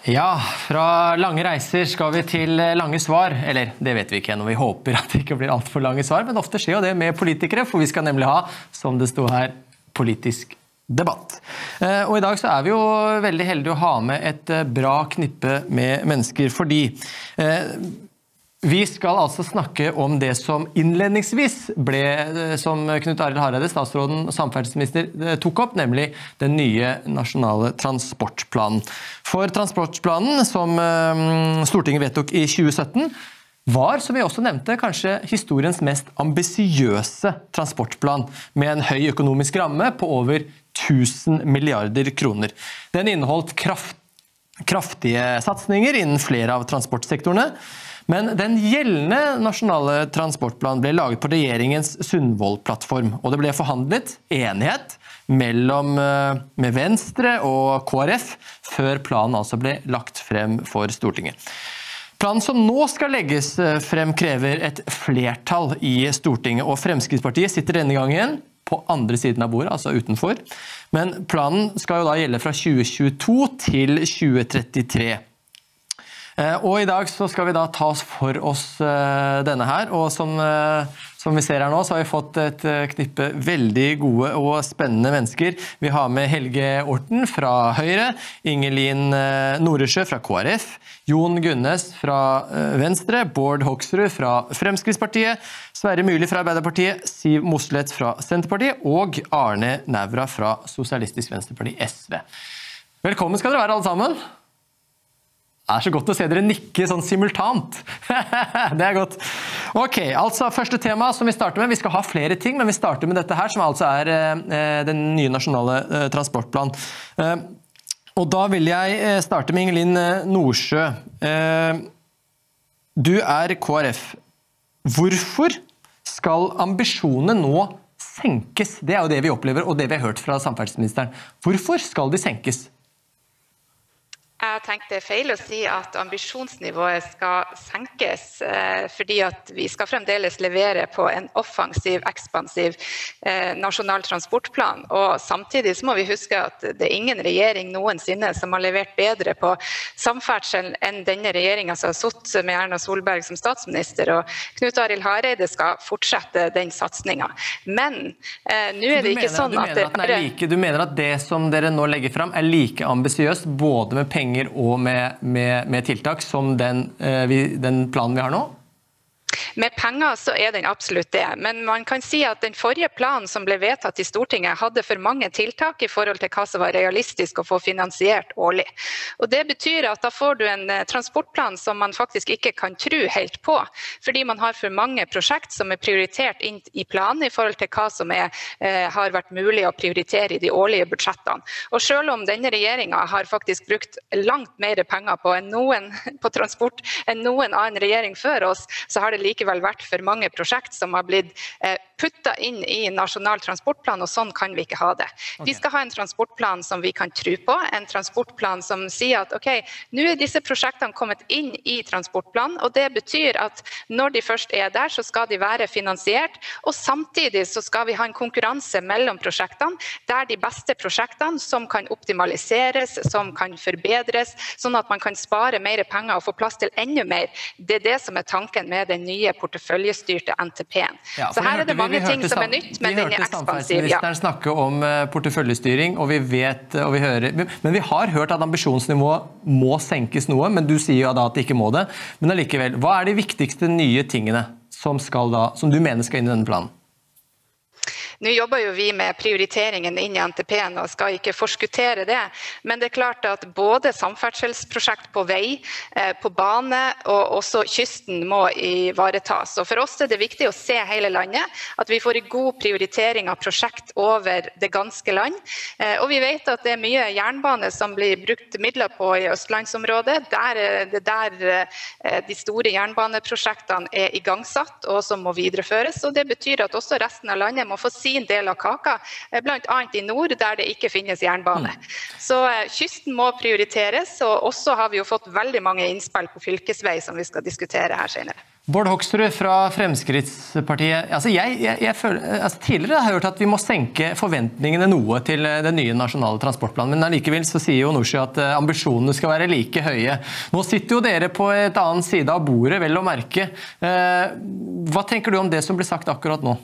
Ja, fra lange reiser skal vi til lange svar, eller det vet vi ikke ennå, vi håper at det ikke blir alt for lange svar, men ofte skjer jo det med politikere, for vi skal nemlig ha, som det står her, politisk debatt. Og i dag så er vi jo veldig heldige å ha med et bra knippe med mennesker, fordi vi skal altså snakke om det som innledningsvis ble, som Knut Arild Hareide, statsråden og samferdselsminister, tok opp, nemlig den nye nasjonale transportplanen. For transportplanen, som Stortinget vedtok i 2017, var, som vi også nevnte, kanskje historiens mest ambisiøse transportplan, med en høy økonomisk ramme på over 1000 milliarder kroner. Den inneholdt kraftige satsninger innen flere av transportsektorene, men den gjeldende nasjonale transportplanen ble laget på regjeringens Sundvolden-plattform, og det ble forhandlet enighet med Venstre og KrF før planen altså ble lagt frem for Stortinget. Planen som nå skal legges frem krever et flertall i Stortinget, og Fremskrittspartiet sitter denne gangen på andre siden av bordet, altså utenfor. Men planen skal jo da gjelde fra 2022 til 2033. Og i dag så skal vi da ta oss for oss denne her, og som vi ser her nå, så har vi fått et knippe veldig gode og spennende mennesker. Vi har med Helge Orten fra Høyre, Ingelin Noresjø fra KrF, Jon Gunnes fra Venstre, Bård Hoksrud fra Fremskrittspartiet, Sverre Myrli fra Arbeiderpartiet, Siv Mossleth fra Senterpartiet og Arne Nævra fra Sosialistisk Venstreparti SV. Velkommen skal dere være alle sammen. Det er så godt å se dere nikke sånn simultant. Det er godt. Ok, altså første tema som vi starter med. Vi skal ha flere ting, men vi starter med dette her, som altså er den nye nasjonale transportplan. Og da vil jeg starte med Ingelin Noresjø. Du er KrF. Hvorfor skal ambisjonene nå senkes? Det er jo det vi opplever, og det vi har hørt fra samferdselsministeren. Hvorfor skal de senkes? Jeg tenkte det er feil å si at ambisjonsnivået skal senkes, fordi at vi skal fremdeles levere på en offensiv, ekspansiv nasjonal transportplan. Og samtidig så må vi huske at det er ingen regjering noensinne som har levert bedre på samferdsel enn denne regjeringen som har sittet med Erna Solberg som statsminister. Og Knut Arild Hareide skal fortsette den satsningen. Men nå er det ikke sånn at Du mener at det som dere nå legger frem er like ambisiøst, både med penger og med tiltak som den planen vi har nå? Med penger så er den absolutt det, men man kan si at den forrige planen som ble vedtatt i Stortinget hadde for mange tiltak i forhold til hva som var realistisk å få finansiert årlig. Og det betyr at da får du en transportplan som man faktisk ikke kan tro helt på, fordi man har for mange prosjekt som er prioritert inn i planen i forhold til hva som har vært mulig å prioritere i de årlige budsjettene. Og selv om denne regjeringen har faktisk brukt langt mer penger på transport enn noen annen regjering før oss, så har det likevel vært for mange prosjekt som har blitt puttet inn i nasjonal transportplan, og sånn kan vi ikke ha det. Vi skal ha en transportplan som vi kan tro på, en transportplan som sier at ok, nå er disse prosjektene kommet inn i transportplanen, og det betyr at når de først er der, så skal de være finansiert, og samtidig så skal vi ha en konkurranse mellom prosjektene, der de beste prosjektene som kan optimaliseres, som kan forbedres, sånn at man kan spare mer penger og få plass til enda mer. Det er det som er tanken med den nye porteføljestyrte NTP-en. Ja, så her er det mange ting som er nytt, men den er ekspansiv. Vi hørte samferdselsministeren snakke om porteføljestyring, og vi vet, og vi hører, men vi har hørt at ambisjonsnivået må senkes noe, men du sier jo da at det ikke må det. Men allikevel, hva er de viktigste nye tingene som du mener skal inn i denne planen? Nå jobber jo vi med prioriteringen inn i NTP-en og skal ikke forskuttere det, men det er klart at både samferdselsprosjekt på vei, på bane og også kysten må ivaretas. Og for oss er det viktig å se hele landet, at vi får en god prioritering av prosjekt over det ganske land. Og vi vet at det er mye jernbane som blir brukt midler på i Østlandsområdet. Det der de store jernbaneprosjektene er igangsatt og som må videreføres, og det betyr at også resten av landet må få sin del av kaka, blant annet i nord, der det ikke finnes jernbane. Så kysten må prioriteres, og også har vi jo fått veldig mange innspill på fylkesvei som vi skal diskutere her senere. Bård Hoksrud fra Fremskrittspartiet. Jeg føler, tidligere har jeg hørt at vi må senke forventningene noe til den nye nasjonale transportplanen, men allikevel så sier jo Nordsjø at ambisjonene skal være like høye. Nå sitter jo dere på et annet side av bordet, vel å merke. Hva tenker du om det som ble sagt akkurat nå?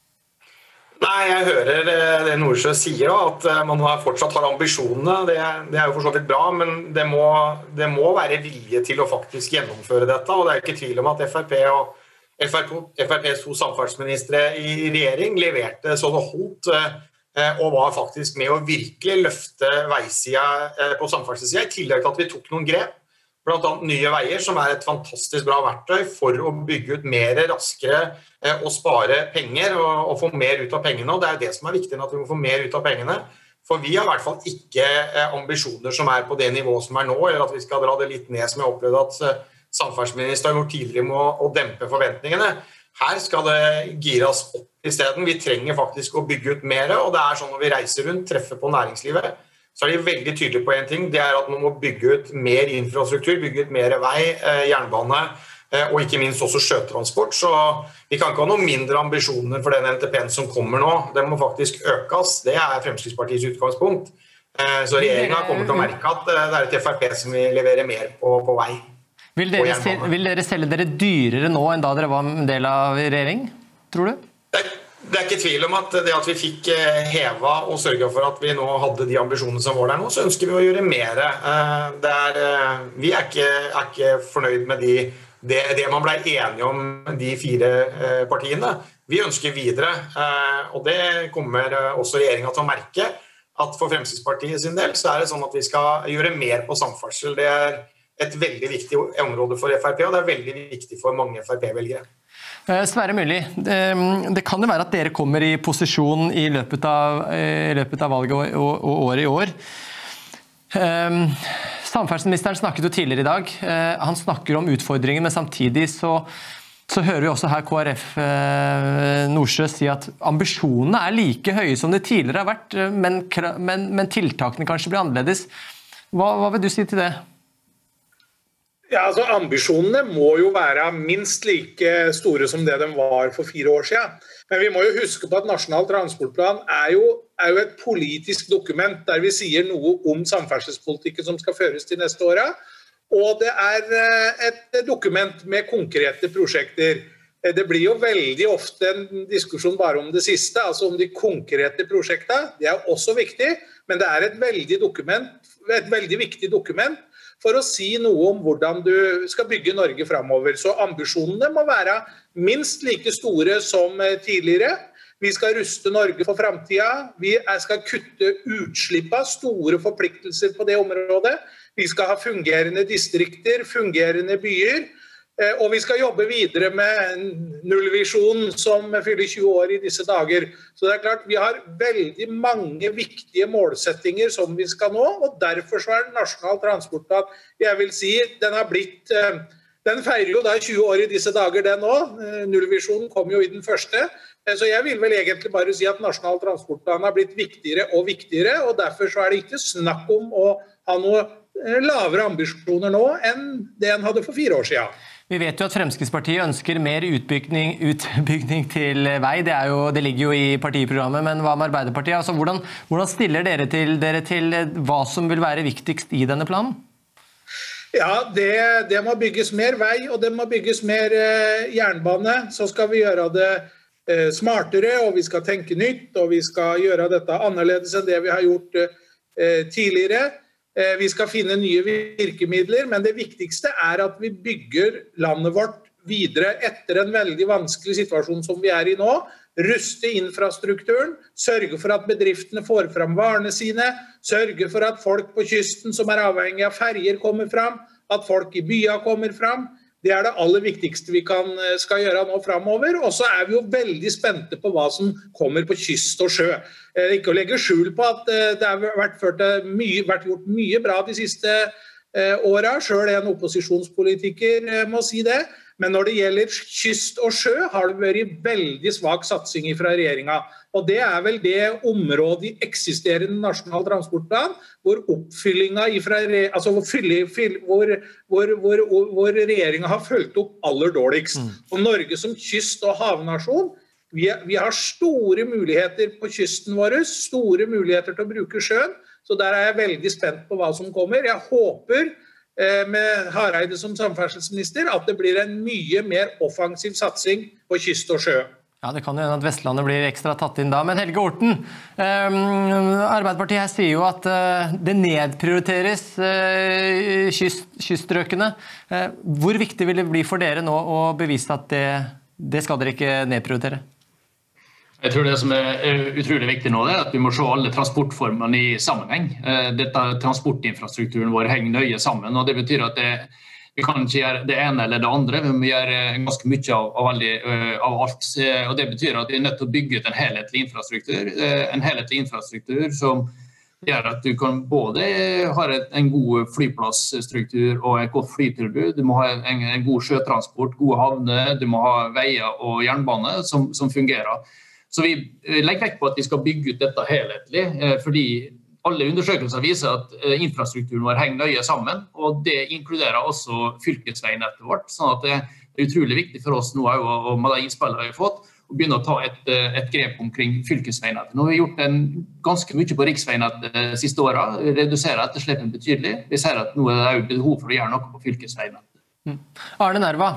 Nei, jeg hører det Nordsjø sier, at man fortsatt har ambisjonene. Det er jo for så vidt bra, men det må være vilje til å faktisk gjennomføre dette. Og det er ikke tvil om at FrP og FrPs 2 samferdselsministre i regjering leverte så det holdt, og var faktisk med å virkelig løfte veisida på samferdselssida, i tillegg til at vi tok noen grep. Blant annet Nye Veier, som et fantastisk bra verktøy for å bygge ut mer raskere og spare penger og få mer ut av pengene. Og det det som viktig, at vi må få mer ut av pengene. For vi har i hvert fall ikke ambisjoner som på det nivået som nå, eller at vi skal dra det litt ned, som jeg opplevde at samferdselsministeren har gjort tidligere med å dempe forventningene. Her skal det gires opp i stedet. Vi trenger faktisk å bygge ut mer, og det sånn når vi reiser rundt, treffer på næringslivet, så de veldig tydelige på en ting, det at man må bygge ut mer infrastruktur, bygge ut mer vei, jernbane, og ikke minst også sjøtransport. Så vi kan ikke ha noen mindre ambisjoner for den NTP-en som kommer nå. Den må faktisk økes. Det Fremskrittspartiets utgangspunkt. Så regjeringen kommer til å merke at det et FrP som vil levere mer på vei. Vil dere selge dere dyrere nå enn da dere var en del av regjering, tror du? Det ikke tvil om at det at vi fikk heva og sørget for at vi nå hadde de ambisjonene som var der nå, så ønsker vi å gjøre mer. Vi ikke fornøyd med det man ble enige om de 4 partiene. Vi ønsker videre, og det kommer også regjeringen til å merke, at for Fremskrittspartiet sin del så det sånn at vi skal gjøre mer på samferdsel. Det et veldig viktig område for FrP, og det veldig viktig for mange FrP-velgere. Sverre Myrli, det kan jo være at dere kommer i posisjon i løpet av valget og året i år. Samferdselsministeren snakket jo tidligere i dag. Han snakker om utfordringer, men samtidig så hører vi også her KrF Nordsjø si at ambisjonene like høye som det tidligere har vært, men tiltakene kanskje blir annerledes. Hva vil du si til det? Ja, altså ambisjonene må jo være minst like store som det de var for 4 år siden. Men vi må jo huske på at Nasjonal transportplan jo et politisk dokument der vi sier noe om samferdselspolitikken som skal føres til neste året. Og det et dokument med konkrete prosjekter. Det blir jo veldig ofte en diskusjon bare om det siste, altså om de konkrete prosjektene. Det også viktig, men det et veldig viktig dokument for å si noe om hvordan du skal bygge Norge fremover. Så ambisjonene må være minst like store som tidligere. Vi skal ruste Norge for fremtiden. Vi skal kutte utslippene, store forpliktelser på det området. Vi skal ha fungerende distrikter, fungerende byer. Og vi skal jobbe videre med nullvisjonen som fyller 20 år i disse dager. Så det klart, vi har veldig mange viktige målsettinger som vi skal nå, og derfor så det Nasjonal transportplan. Jeg vil si, den feirer jo 20 år i disse dager den også. Nullvisjonen kom jo i den første. Så jeg vil vel egentlig bare si at Nasjonal transportplan har blitt viktigere og viktigere, og derfor så det ikke snakk om å ha noe lavere ambisjoner nå enn det en hadde for 4 år siden. Vi vet jo at Fremskrittspartiet ønsker mer utbygging til vei. Det ligger jo i partiprogrammet, men hva med Arbeiderpartiet? Altså, hvordan stiller dere til hva som vil være viktigst i denne planen? Ja, det må bygges mer vei, og det må bygges mer jernbane. Så skal vi gjøre det smartere, og vi skal tenke nytt, og vi skal gjøre dette annerledes enn det vi har gjort tidligere. Vi skal finne nye virkemidler, men det viktigste at vi bygger landet vårt videre etter en veldig vanskelig situasjon som vi i nå. Ruste infrastrukturen, sørge for at bedriftene får fram varene sine, sørge for at folk på kysten som avhengig av ferger kommer fram, at folk i byer kommer fram. Det det aller viktigste vi skal gjøre nå fremover, og så vi jo veldig spente på hva som kommer på kyst og sjø. Ikke å legge skjul på at det har vært gjort mye bra de siste årene, selv en opposisjonspolitiker må si det, Men når det gjelder kyst og sjø, har det vært veldig svak satsing fra regjeringen. Og det vel det området i eksisterende nasjonal transportplan, hvor oppfyllingen altså hvor regjeringen har følt opp aller dårligst. Og Norge som kyst- og havnasjon, vi har store muligheter på kysten vår, store muligheter til å bruke sjøen, så der jeg veldig spent på hva som kommer. Jeg håper med Hareide som samferdselsminister at det blir en mye mer offensiv satsing på kyst og sjø. Ja, det kan jo hende at Vestlandet blir ekstra tatt inn da. Men Helge Orten, Arbeiderpartiet her sier jo at det nedprioriteres kyststrøkene. Hvor viktig vil det bli for dere nå å bevise at det skal dere ikke nedprioritere? Jeg tror det som utrolig viktig nå er at vi må se alle transportformene i sammenheng. Transportinfrastrukturen vår henger nøye sammen, og det betyr at vi kan ikke gjøre det ene eller det andre, men vi gjør ganske mye av alt. Og det betyr at vi er nødt til å bygge ut en helhetlig infrastruktur som gjør at du kan både ha en god flyplassstruktur og et godt flytilbud. Du må ha en god sjøtransport, gode havner, du må ha veier og jernbane som fungerer. Så vi legger vekt på at vi skal bygge ut dette helhetlig, fordi alle undersøkelser viser at infrastrukturen vår henger nøye sammen, og det inkluderer også fylkesveinettet vårt. Sånn at det er utrolig viktig for oss nå, og med de innspillene vi har fått, å begynne å ta et grep omkring fylkesveinettet. Nå har vi gjort ganske mye på riksveinettet de siste årene, reduserer etterslepen betydelig. Vi ser at nå er det behov for å gjøre noe på fylkesveinettet. Arne Nerva,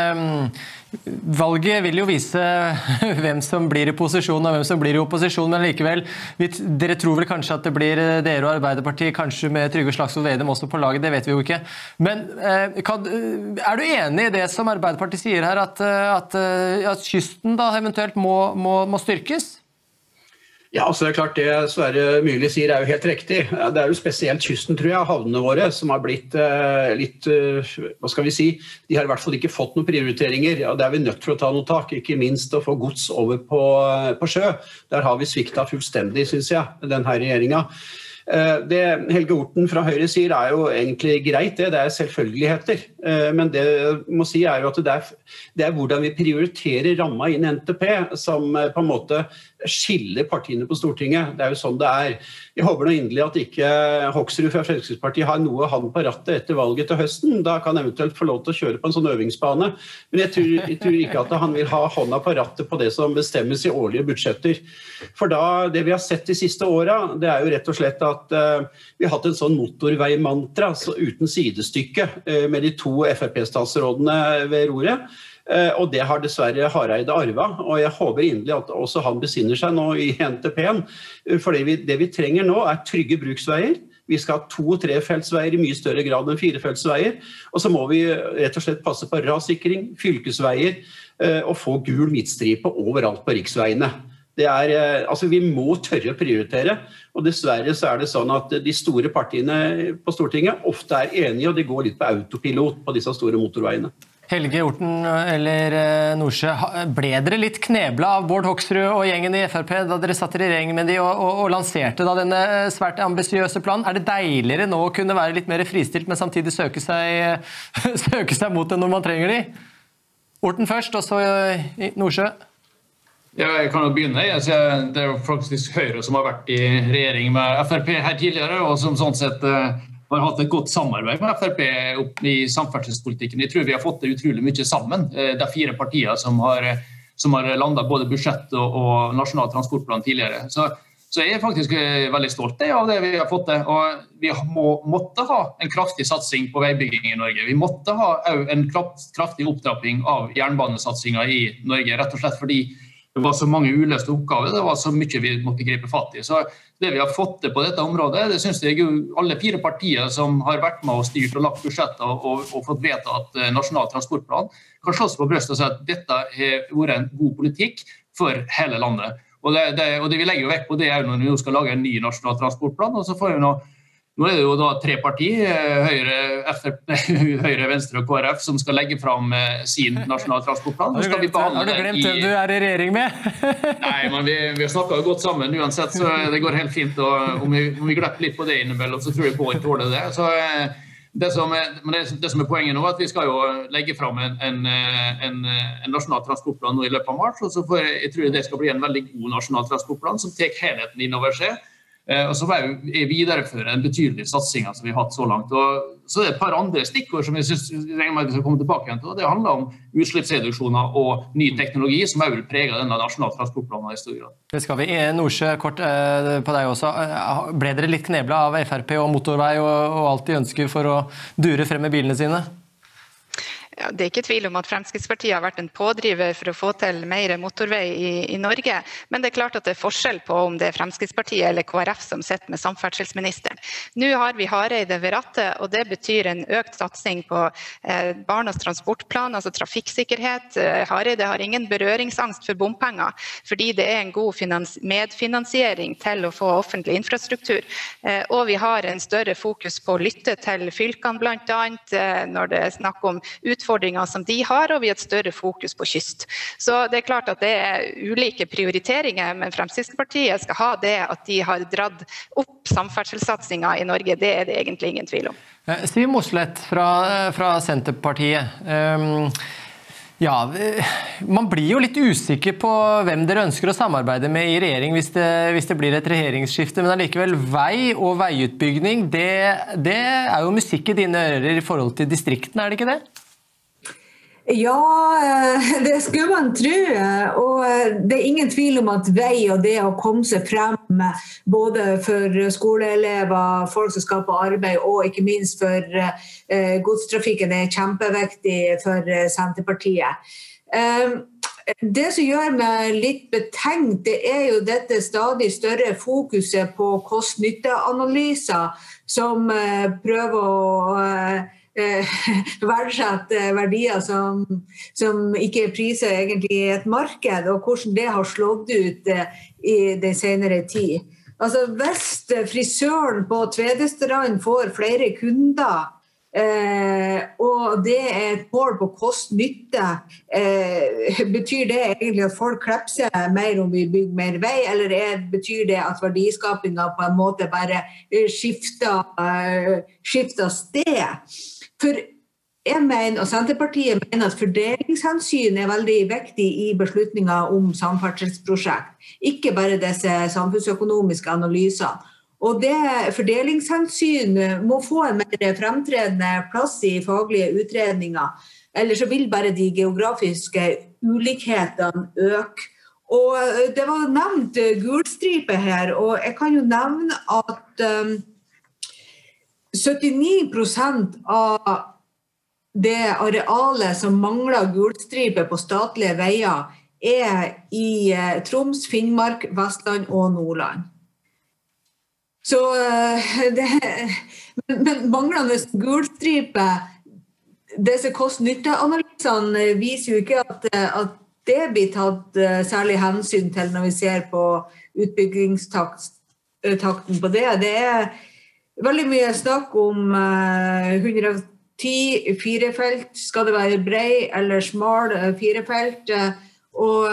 valget vil jo vise hvem som blir i posisjon og hvem som blir i opposisjon, men likevel, dere tror vel kanskje at det blir dere og Arbeiderpartiet, kanskje med Trygve Slagsvold Vedum også på laget, det vet vi jo ikke. Men er du enig i det som Arbeiderpartiet sier her, at kysten da eventuelt må styrkes? Ja, altså det er klart det Sverre Myrli sier jo helt riktig. Det jo spesielt kysten, tror jeg, havnene våre, som har blitt litt, hva skal vi si, de har i hvert fall ikke fått noen prioriteringer. Ja, det vi nødt til å ta noe tak, ikke minst å få gods over på sjø. Der har vi sviktet fullstendig, synes jeg, denne regjeringen. Det Helge Orten fra Høyre sier jo egentlig greit, det selvfølgeligheter. Men det jeg må si jo at det hvordan vi prioriterer ramma inn NTP som på en måte skiller partiene på Stortinget. Det jo sånn det Jeg håper nå inderlig at ikke Hoksrud fra Fremskrittspartiet har noe hand på rattet etter valget til høsten. Da kan han eventuelt få lov til å kjøre på en sånn øvingsbane. Men jeg tror ikke at han vil ha hånda på rattet på det som bestemmes i årlige budsjetter. For det vi har sett de siste årene, det jo rett og slett at vi har hatt en sånn motorveimantra uten sidestykke med de to FrP-statsrådene ved roret. Og det har dessverre Hareide arvet, og jeg håper inderlig at også han besinner seg nå i NTP-en. For det vi trenger nå trygge bruksveier. Vi skal ha 2- og 3-feltsveier i mye større grad enn 4-feltsveier. Og så må vi rett og slett passe på rassikring, fylkesveier og få gul midtstripe overalt på riksveiene. Altså vi må tørre å prioritere, og dessverre så det sånn at de store partiene på Stortinget ofte enige, og de går litt på autopilot på disse store motorveiene. Helge Orten eller Norsjø, ble dere litt knebla av Bård Hoksrud og gjengen i FrP da dere satt i regjering med de og lanserte da denne svært ambisiøse planen? Det deiligere nå å kunne være litt mer fristilt, men samtidig søke seg mot det når man trenger de? Orten først, og så Norsjø. Ja, jeg kan jo begynne. Det jo faktisk Høyre som har vært i regjering med FrP her tidligere, og som sånn sett har hatt et godt samarbeid med FrP i samferdselspolitikken. Jeg tror vi har fått det utrolig mye sammen. Det 4 partier som har landet både budsjett og nasjonal transportplan tidligere. Så jeg faktisk veldig stolt av det vi har fått det. Og vi måtte ha en kraftig satsing på veibygging i Norge. Vi måtte ha en kraftig opptrapping av jernbanesatsingen i Norge, rett og slett fordi det var så mange uløste oppgaver, det var så mye vi måtte gripe fatt i. Så det vi har fått til på dette området, det synes jeg alle 4 partier som har vært med og styrt og lagt budsjettet og fått vedtatt nasjonal transportplan, kan slås på brøstet og si at dette har vært en god politikk for hele landet. Og det vi legger jo vekk på det når vi nå skal lage en ny nasjonal transportplan, og så får vi nå det jo da 3 partier, Høyre, Venstre og KrF, som skal legge fram sin nasjonal transportplan. Har du glemt hvem du i regjering med? Nei, men vi har snakket godt sammen uansett, så det går helt fint. Og om vi glemmer litt på det innimellom, så tror jeg på å tåle det. Så Det som er poenget nå, at vi skal jo legge frem en nasjonal transportplan nå i løpet av mars, og så jeg tror det skal bli en veldig god nasjonal transportplan som tar helheten innover seg, og så vil jeg videreføre en betydelig satsing som vi har hatt så langt. Og så er det et par andre stikkord som jeg regner med at vi skal komme tilbake igjen til, og det handler om utslippsreduksjoner og ny teknologi som også vil prege denne nasjonale transportplanen i stor grad. Det skal vi. Norsjø, kort på deg også. Ble dere litt kneblet av FrP og motorvei og alt de ønsker for å dure frem med bilene sine? Ja, det er ikke tvil om at Fremskrittspartiet har vært en pådriver for å få til mer motorvei i Norge, men det er klart at det er forskjell på om det er Fremskrittspartiet eller KrF som sitter med samferdselsministeren. Nå har vi Hareide ved rattet, og det betyr en økt satsing på barnas transportplan, altså trafikksikkerhet. Hareide har ingen berøringsangst for bompenger, fordi det er en god medfinansiering til å få offentlig infrastruktur. Og vi har en større fokus på å lytte til fylkene blant annet, når det er snakk om utfordringer som de har, og vi har et større fokus på kyst. Så det er klart at det er ulike prioriteringer, men Fremskrittspartiet skal ha det at de har dratt opp samferdselssatsingen i Norge. Det er det egentlig ingen tvil om. Siv Mossleth fra Senterpartiet. Ja, man blir jo litt usikker på hvem dere ønsker å samarbeide med i regjering hvis det blir et regjeringsskifte, men allikevel vei og veiutbygging, det er jo musikk i dine ører i forhold til distriktene, er det ikke det? Ja, det skulle man tro, og det er ingen tvil om at vei og det å komme seg frem både for skoleelever, folk som skal på arbeid og ikke minst for godstrafikken er kjempeviktig for Senterpartiet. Det som gjør meg litt betenkt, det er jo dette stadig større fokuset på kost-nytte-analyser som prøver å verdsette verdier som ikke er priset egentlig i et marked, og hvordan det har slått ut i den senere tid. Altså, hvis frisøren på Tvedestrand får flere kunder, og det er et mål på kost-nytte, betyr det egentlig at folk klipper seg mer om vi bygger mer vei, eller betyr det at verdiskapingen på en måte bare skifter sted? For jeg mener, og Senterpartiet mener at fordelingshensyn er veldig viktig i beslutninger om samferdselsprosjekt, ikke bare disse samfunnsøkonomiske analysene. Og det fordelingshensyn må få en mer fremtredende plass i faglige utredninger, ellers så vil bare de geografiske ulikhetene øke. Og det var nevnt gulstripe her, og jeg kan jo nevne at 79% av det arealet som mangler gulstripe på statlige veier er i Troms, Finnmark, Vestland og Nordland. Så men manglende gulstripe, disse kost-nytte-analysene viser jo ikke at det blir tatt særlig hensyn til når vi ser på utbyggingstakten på det. Det er veldig mye snakk om 110 firefelt, skal det være brei eller smal firefelt, og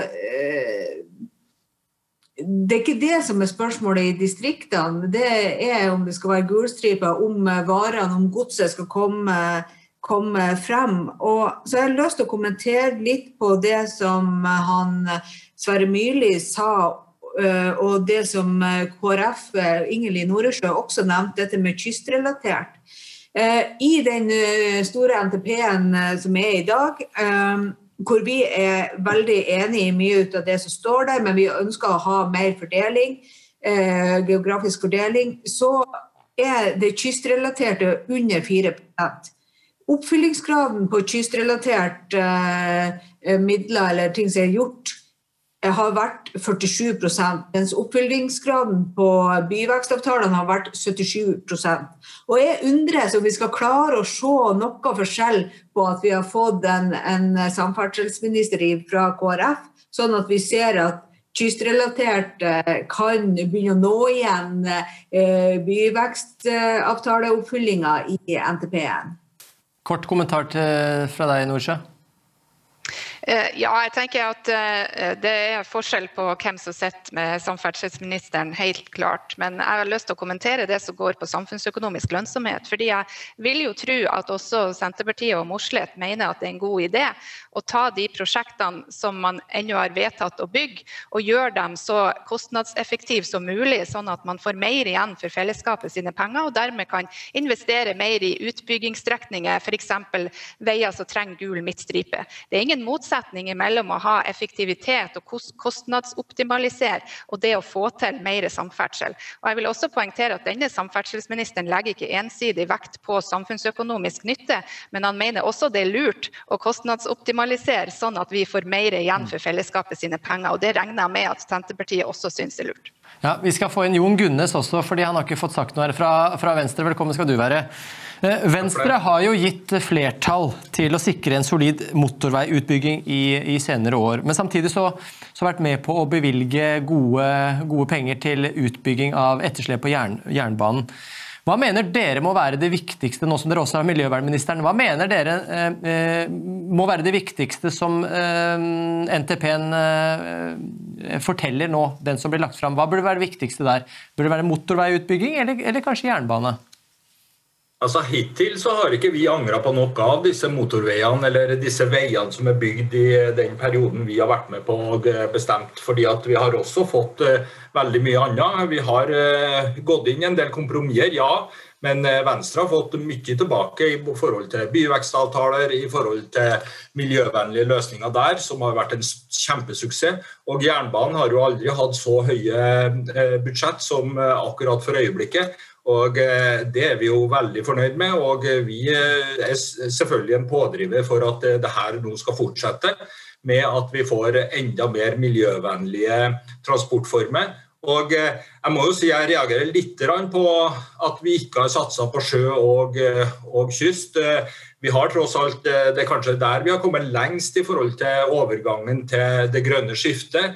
det er ikke det som er spørsmålet i distriktene, det er om det skal være gulstriper, om varene, om godset skal komme frem. Og så har jeg lyst til å kommentere litt på det som Sverre Myrli sa, og det som KrF, Ingelin Noresjø, også nevnte, dette med kystrelatert. I den store NTP-en som er i dag, hvor vi er veldig enige i mye ut av det som står der, men vi ønsker å ha mer fordeling, geografisk fordeling, så er det kystrelaterte under 4%. Oppfyllingsgraden på kystrelatert midler eller ting som er gjort, har vært 47%, mens oppfyllingsgraden på byvekstavtalene har vært 77%. Og jeg undrer om vi skal klare å se noe forskjell på at vi har fått en samferdselsminister fra KrF, sånn at vi ser at kystrelatert kan begynne å nå igjen byvekstavtaleoppfyllinger i NTP-en. Kort kommentar fra deg, Norsjø. Ja, jeg tenker at det forskjell på hvem som sitter med samferdselsministeren, helt klart. Men jeg har lyst til å kommentere det som går på samfunnsøkonomisk lønnsomhet. Fordi jeg vil jo tro at også Senterpartiet og Mossleth mener at det en god idé å ta de prosjektene som man ennå har vedtatt å bygge, og gjøre dem så kostnadseffektive som mulig, sånn at man får mer igjen for fellesskapet sine penger, og dermed kan investere mer i utbyggingsstrekninger, for eksempel veier som trenger gul midtstripe. Det ingen motsetning mellom å ha effektivitet og kostnadsoptimalisere og det å få til mer samferdsel. Og jeg vil også poengtere at denne samferdselsministeren legger ikke ensidig vekt på samfunnsøkonomisk nytte, men han mener også det lurt å kostnadsoptimalisere sånn at vi får mer igjen for fellesskapet sine penger, og det regner jeg med at Senterpartiet også synes er lurt. Ja, vi skal få inn Jon Gunnes også, fordi han har ikke fått sagt noe her fra Venstre. Velkommen skal du være. Venstre har jo gitt flertall til å sikre en solid motorveiutbygging i senere år, men samtidig så har vært med på å bevilge gode penger til utbygging av etterslep på jernbanen. Hva mener dere må være det viktigste, nå som dere også har miljøvernministeren, hva mener dere må være det viktigste som NTP-en forteller nå, den som blir lagt fram? Hva burde være det viktigste der? Burde det være motorveiutbygging eller kanskje jernbane? Altså hittil så har ikke vi angret på noe av disse motorveiene eller disse veiene som er bygd i den perioden vi har vært med på og bestemt, fordi at vi har også fått veldig mye annet. Vi har gått inn i en del kompromisser, ja, men Venstre har fått mye tilbake i forhold til byvekstavtaler, i forhold til miljøvennlige løsninger der, som har vært en kjempesuksess. Og jernbanen har jo aldri hatt så høye budsjett som akkurat for øyeblikket. Og det er vi jo veldig fornøyd med, og vi er selvfølgelig en pådriver for at det her nå skal fortsette med at vi får enda mer miljøvennlige transportformer. Og jeg må jo si jeg reagerer litt på at vi ikke har satset på sjø og kyst. Vi har tross alt, det er kanskje der vi har kommet lengst i forhold til overgangen til det grønne skiftet,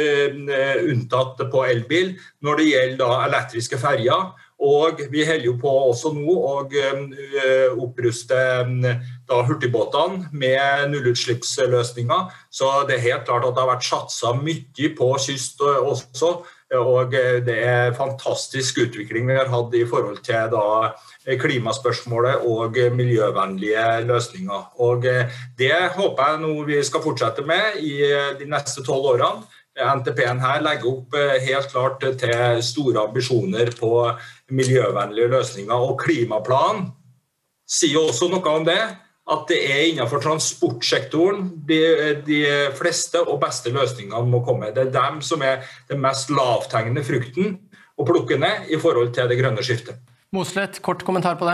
unntatt på elbil, når det gjelder da elektriske ferger. Og vi holder jo på også nå å oppruste da hurtigbåtene med nullutslippsløsninger. Så det er helt klart at det har vært satset mye på kyst også, og det er fantastisk utvikling vi har hatt i forhold til da klimaspørsmålet og miljøvennlige løsninger. Og det håper jeg nå vi skal fortsette med i de neste 12 årene. NTP-en her legger opp helt klart til store ambisjoner på miljøvennlige løsninger, og klimaplanen sier også noe om det, at det er innenfor transportsektoren de fleste og beste løsningene må komme. Det er dem som er den mest lavthengende frukten å plukke ned i forhold til det grønne skiftet. Mossleth, kort kommentar på det.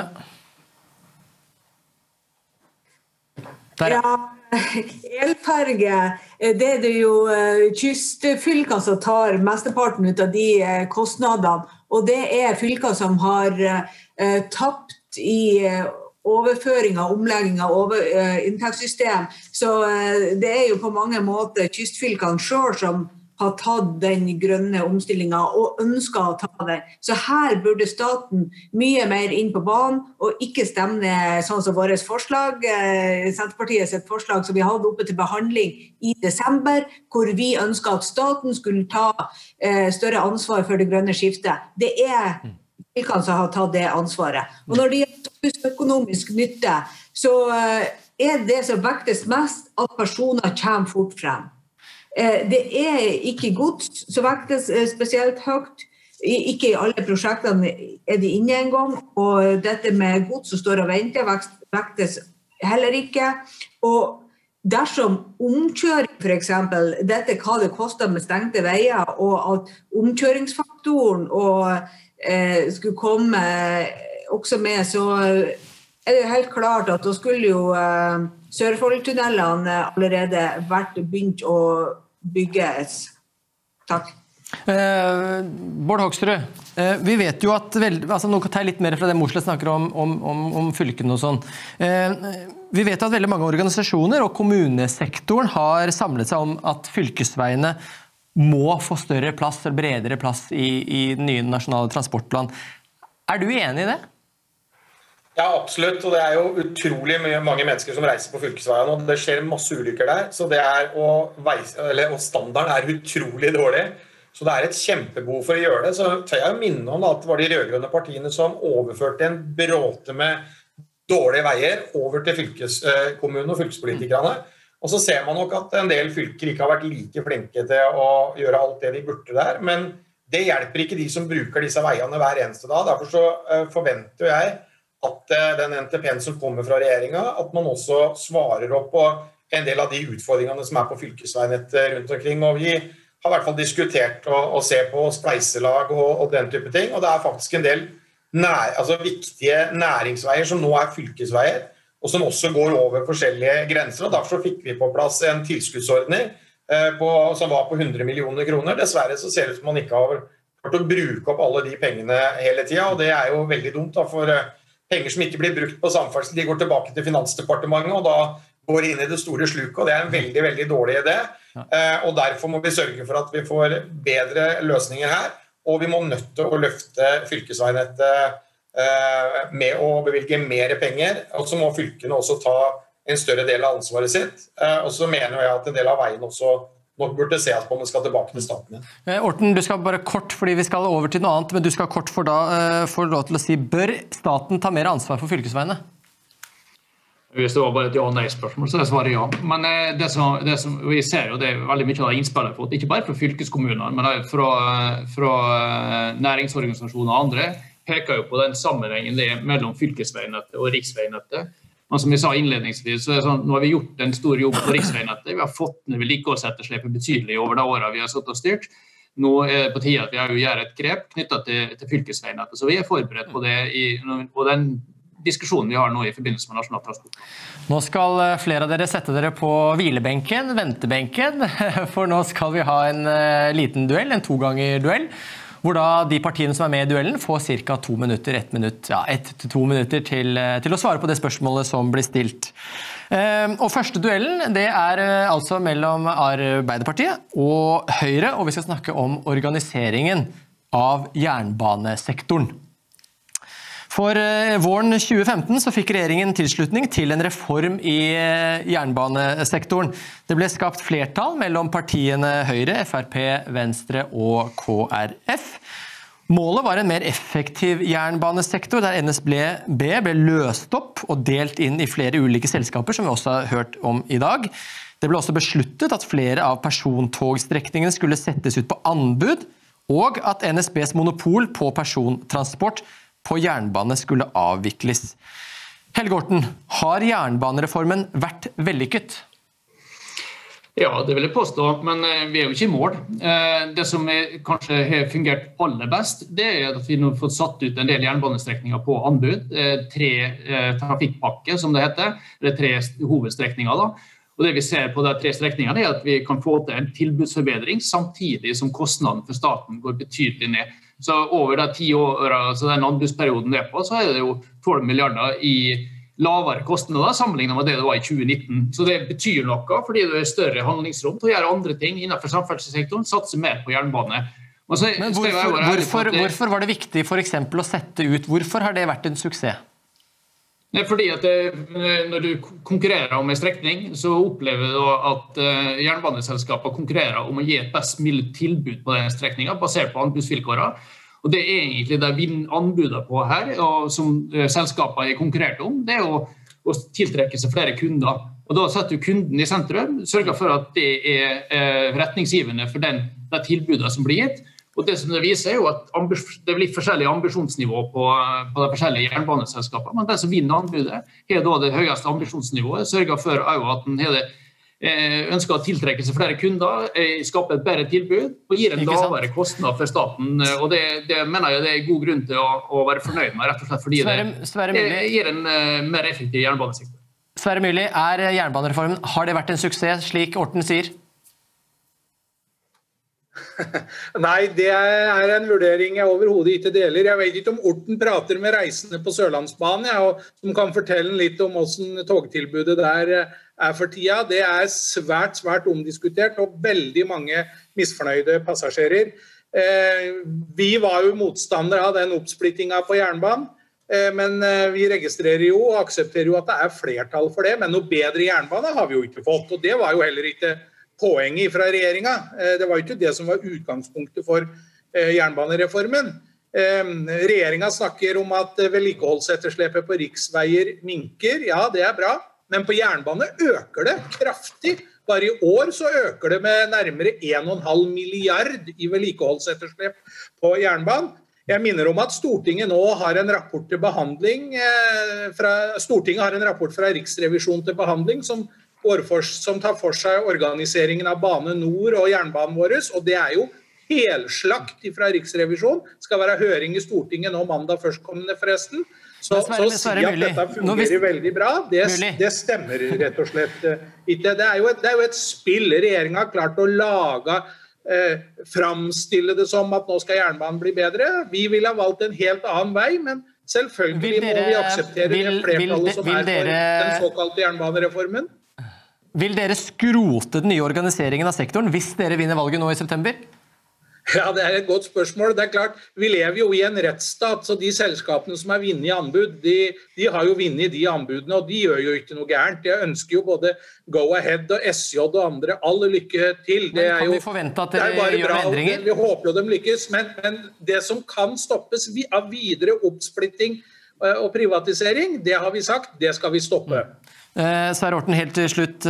Ja, elferge, det er det jo kystfylkene som tar mesteparten ut av de kostnadene, og det er fylker som har tapt i overføring av omlegging av inntektssystem, så det er jo på mange måter kystfylkene selv som har tatt den grønne omstillingen og ønsker å ta den. Så her burde staten mye mer inn på banen og ikke stemme sånn som vårt forslag, Senterpartiets forslag som vi hadde oppe til behandling i desember, hvor vi ønsker at staten skulle ta større ansvar for det grønne skiftet. Det er fylkene som har tatt det ansvaret. Og når det gjelder økonomisk nytte, så er det som vektes mest at personer kommer fort frem. Det er ikke gods som vektes spesielt høyt. Ikke i alle prosjektene er de inne en gang, og dette med gods som står og venter vektes heller ikke. Og dersom omkjøring for eksempel, dette hva det koster med stengte veier, og at omkjøringsfaktoren skulle komme også med, så er det helt klart at da skulle jo Sørfoldtunnelene allerede vært begynt å bygges. Takk. Bård Hoksrud, vi vet jo at nå kan jeg ta litt mer fra det Mossleth snakker om fylkene og sånn. Vi vet at veldig mange organisasjoner og kommunesektoren har samlet seg om at fylkesveiene må få større plass, eller bredere plass i den nye nasjonale transportplan. Er du enig i det? Ja, absolutt, og det jo utrolig mange mennesker som reiser på fylkesveien, og det skjer masse ulykker der, så det og standarden utrolig dårlig, så det et kjempebehov for å gjøre det. Så tør jeg minne om at det var de rødgrønne partiene som overførte en bråte med dårlige veier over til fylkeskommunen og fylkespolitikerne, og så ser man nok at en del fylker ikke har vært like flinke til å gjøre alt det de burde der, men det hjelper ikke de som bruker disse veiene hver eneste dag. Derfor så forventer jeg at den NTP-en som kommer fra regjeringen, at man også svarer opp på en del av de utfordringene som på fylkesveinettet rundt omkring, og vi har I hvert fall diskutert å se på spleiselag og den type ting, og det faktisk en del viktige næringsveier som nå fylkesveier, og som også går over forskjellige grenser, og derfor så fikk vi på plass en tilskuddsordning som var på 100 millioner kroner. Dessverre så ser det ut som man ikke har klart å bruke opp alle de pengene hele tiden, og det jo veldig dumt da, for penger som ikke blir brukt på samferdsel, de går tilbake til Finansdepartementet, og da går inn I det store sluket, og det en veldig, veldig dårlig idé. Og derfor må vi sørge for at vi får bedre løsninger her, og vi må nødt til å løfte fylkesveinettet med å bevilge mer penger, og så må fylkene også ta en større del av ansvaret sitt. Og så mener jeg at en del av veien også nok burde se at man skal tilbake til staten. Orten, du skal bare kort, fordi vi skal over til noe annet, men du skal kort for da få lov til å si, bør staten ta mer ansvar for fylkesveiene? Hvis det var bare et ja- og nei-spørsmål, så svarer ja. Men det som vi ser jo, det veldig mye av innspillet fått, ikke bare fra fylkeskommunene, men fra næringsorganisasjoner og andre, peker jo på den sammenhengen mellom fylkesveinettet og riksveinettet. Men som jeg sa innledningsvis, så det sånn, nå har vi gjort en stor jobb på riksveinettet. Vi har fått ned vedlikeholdsetterslepet betydelig over de årene vi har satt og styrt. Nå det på tide at vi gjør et grep knyttet til fylkesveinettet. Så vi forberedt på det og den diskusjonen vi har nå I forbindelse med nasjonal transport. Nå skal flere av dere sette dere på hvilebenken, ventebenken, for nå skal vi ha en liten duell, en 2-ganger-duell. Hvor da de partiene som med I duellen får cirka 2 minutter, 1 minutt, 1 til 2 minutter til å svare på det spørsmålet som blir stilt. Og første duellen, det altså mellom Arbeiderpartiet og Høyre, og vi skal snakke om organiseringen av jernbanesektoren. For våren 2015 så fikk regjeringen tilslutning til en reform I jernbanesektoren. Det ble skapt flertall mellom partiene Høyre, FrP, Venstre og KrF. Målet var en mer effektiv jernbanesektor der NSB ble løst opp og delt inn I flere ulike selskaper, som vi også har hørt om I dag. Det ble også besluttet at flere av persontogstrekningene skulle settes ut på anbud, og at NSBs monopol på persontransport på jernbane skulle avvikles. Helge Orten, har jernbanereformen vært vellykket? Ja, det vil jeg påstå, men vi jo ikke I mål. Det som kanskje har fungert aller best, det at vi nå har fått satt ut en del jernbanestrekninger på anbud. 3 trafikkpakker, som det heter. Det 3 hovedstrekninger da. Og det vi ser på de 3 strekningene at vi kan få til en tilbudsforbedring, samtidig som kostnaden for staten går betydelig ned. Så over de 10 årene, så den anbudsperioden på, så det jo 12 milliarder I lavere kostnader sammenlignet med det var I 2019. Så det betyr noe, fordi det større handlingsrom til å gjøre andre ting innenfor samferdselssektoren, satse mer på jernbane. Men hvorfor var det viktig for eksempel å sette ut, hvorfor har det vært en suksess? Det fordi at når du konkurrerer om en strekning, så opplever du at jernbaneselskaper konkurrerer om å gi et best mulig tilbud på den strekningen, basert på anbudsvilkårene. Og det egentlig det vi anbuder på her, og som selskapene har konkurrert om, det å tiltrekke seg flere kunder. Og da setter du kunden I sentrum, sørger for at det retningsgivende for de tilbudene som blir gitt. Og det som det viser jo at det blir forskjellige ambisjonsnivå på de forskjellige jernbaneselskapene, men den som vinner anbudet har da det høyeste ambisjonsnivået, sørger for at den ønsker å tiltrekke seg flere kunder, skape et bedre tilbud og gir en lavere kostnad for staten. Og det mener jeg det god grunn til å være fornøyd med, rett og slett fordi det gir en mer effektiv jernbanesektor. Sverre Myrli, jernbanereformen, har det vært en suksess, slik Orten sier? Nei, det en vurdering jeg overhodet ikke deler. Jeg vet ikke om Orten prater med reisende på Sørlandsbanen, og som kan fortelle litt om hvordan togtilbudet der for tida. Det svært, svært omdiskutert, og veldig mange misfornøyde passasjerer. Vi var jo motstandere av den oppsplittingen på jernbanen. Men vi registrerer jo og aksepterer jo at det flertall for det, men noe bedre jernbane har vi jo ikke fått, og det var jo heller ikke poenget fra regjeringen. Det var jo ikke det som var utgangspunktet for jernbanereformen. Regjeringen snakker om at vedlikeholdsetterslepet på riksveier minker, ja det bra, men på jernbane øker det kraftig. Bare i år så øker det med nærmere 1,5 milliard i vedlikeholdsetterslep på jernbanen. Jeg minner om at Stortinget nå har en rapport til behandling, Stortinget har en rapport fra Riksrevisjonen til behandling som tar for seg organiseringen av Bane Nor og jernbanen vår, og det jo helslakt fra Riksrevisjonen. Skal være høring i Stortinget nå mandag førstkommende forresten. Så si at dette fungerer veldig bra, det stemmer rett og slett ikke. Det jo et spill. Regjeringen har klart å lage, framstille det som at nå skal jernbanen bli bedre. Vi ville ha valgt en helt annen vei, men selvfølgelig må vi akseptere det flertallet som for den såkalte jernbanereformen. Vil dere skrote den nye organiseringen av sektoren hvis dere vinner valget nå i september? Ja, det et godt spørsmål. Det klart, vi lever jo i en rettsstat, så de selskapene som har vunnet anbud, de har jo vunnet de anbudene, og de gjør jo ikke noe gærent. Jeg ønsker jo både Go-Ahead og SJ og andre all lykke til. Det kan vi forvente at dere gjør endringer? Vi håper jo de lykkes, men det som kan stoppes av videre oppsplitting og privatisering, det har vi sagt, det skal vi stoppe. Sverre Orten, helt til slutt.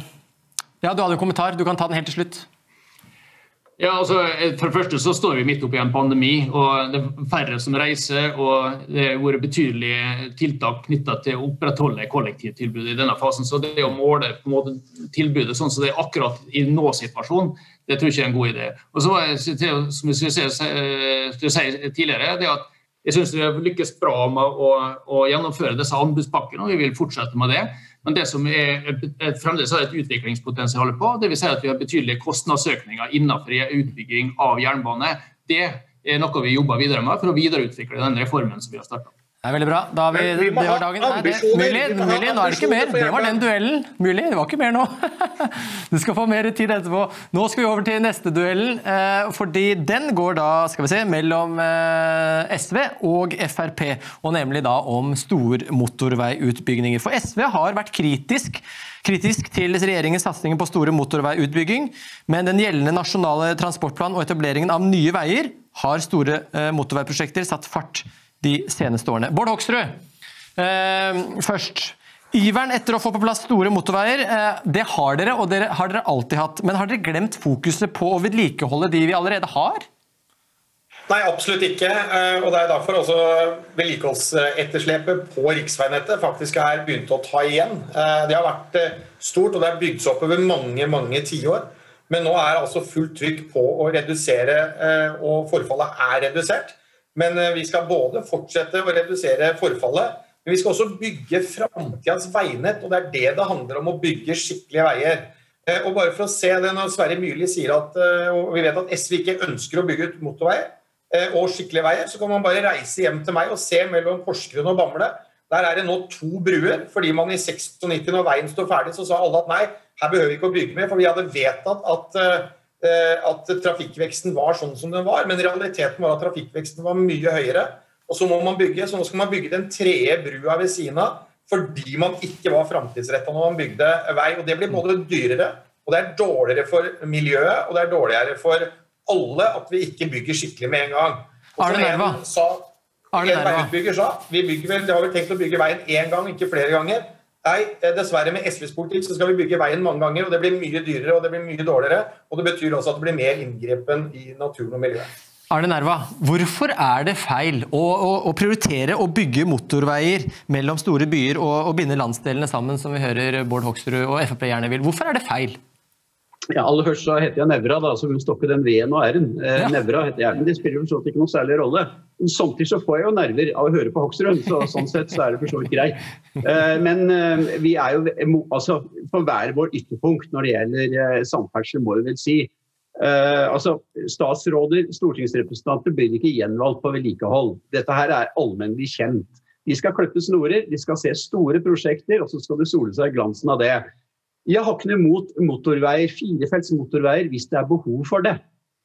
Ja, du hadde en kommentar, du kan ta den helt til slutt. Ja, altså, for det første så står vi midt oppe i en pandemi, og det færre som reiser, og det har vært betydelige tiltak knyttet til å opprettholde kollektivtilbudet i denne fasen, så det å måle på en måte tilbudet sånn som det akkurat i nå-situasjonen, det tror jeg ikke en god idé. Og så var det, som jeg skulle si tidligere, det at jeg synes vi har lykkes bra med å gjennomføre disse anbudspakkene, og vi vil fortsette med det. Men det som fremdeles et utviklingspotensial på, det vil si at vi har betydelige kostnadsøkninger innenfor utbygging av jernbane. Det noe vi jobber videre med for å videreutvikle den reformen som vi har startet. Det veldig bra. Det var dagen. Mulig, nå det ikke mer. Det var den duellen. Mulig, det var ikke mer nå. Du skal få mer tid etterpå. Nå skal vi over til neste duellen, fordi den går da, skal vi se, mellom SV og FrP, og nemlig da om stor motorveiutbygninger. For SV har vært kritisk til regjeringens satsninger på store motorveiutbygging, men den gjeldende nasjonale transportplan og etableringen av nye veier har store motorveiprosjekter satt fart de seneste årene. Bård Hoksrud, først. Iveren etter å få på plass store motorveier, det har dere, og det har dere alltid hatt. Men har dere glemt fokuset på å vedlikeholde de vi allerede har? Nei, absolutt ikke. Og det derfor også vedlikeholdsetterslepet på riksveinettet faktisk begynt å ta igjen. Det har vært stort, og det bygd seg opp over mange tiår. Men nå altså fullt trykk på å redusere, og forfallet redusert. Men vi skal både fortsette å redusere forfallet, men vi skal også bygge fremtidens veinett, og det det handler om å bygge skikkelige veier. Og bare for å se det, når Sverre Myrli sier at, og vi vet at SV ikke ønsker å bygge ut motorveier og skikkelige veier, så kan man bare reise hjem til meg og se mellom Porsgrunn og Bamble. Der det nå 2 bruer, fordi man i 96, når veien står ferdig, så sa alle at nei, her behøver vi ikke å bygge mer, for vi hadde vedtatt at trafikkveksten var sånn som den var, men realiteten var at trafikkveksten var mye høyere, og så må man bygge, så nå skal man bygge den 3. brua ved siden av, fordi man ikke var fremtidsrettet når man bygde vei, og det blir både dyrere, og det dårligere for miljøet, og det dårligere for alle at vi ikke bygger skikkelig med en gang. Og som en veiutbygger sa, det har vi tenkt å bygge veien en gang, ikke flere ganger. Nei, dessverre med SVs politikk så skal vi bygge veien mange ganger, og det blir mye dyrere, og det blir mye dårligere, og det betyr også at det blir mer inngrepen i naturen og miljøet. Arne Nerva, hvorfor det feil å prioritere å bygge motorveier mellom store byer og binde landsdelene sammen, som vi hører Bård Hoksrud og FrP gjerne vil? Hvorfor det feil? Ja, aller først så heter jeg Nevra, da, så vi må stoppe den V-en og R-en. Nevra heter jeg, men det spiller jo ikke noen særlig rolle. Samtidig så får jeg jo nerver av å høre på Hoksrud, så sånn sett så det for så vidt greit. Men vi jo altså, på hver vår ytterpunkt når det gjelder samferdsel, må vi vel si. Altså, statsråder, stortingsrepresentanter blir ikke gjenvalgt på vedlikehold. Dette her allmennlig kjent. De skal klippe snorer, de skal se store prosjekter, og så skal det sole seg i glansen av det. Jeg har ikke noe mot motorveier, 4-felts motorveier, hvis det behov for det.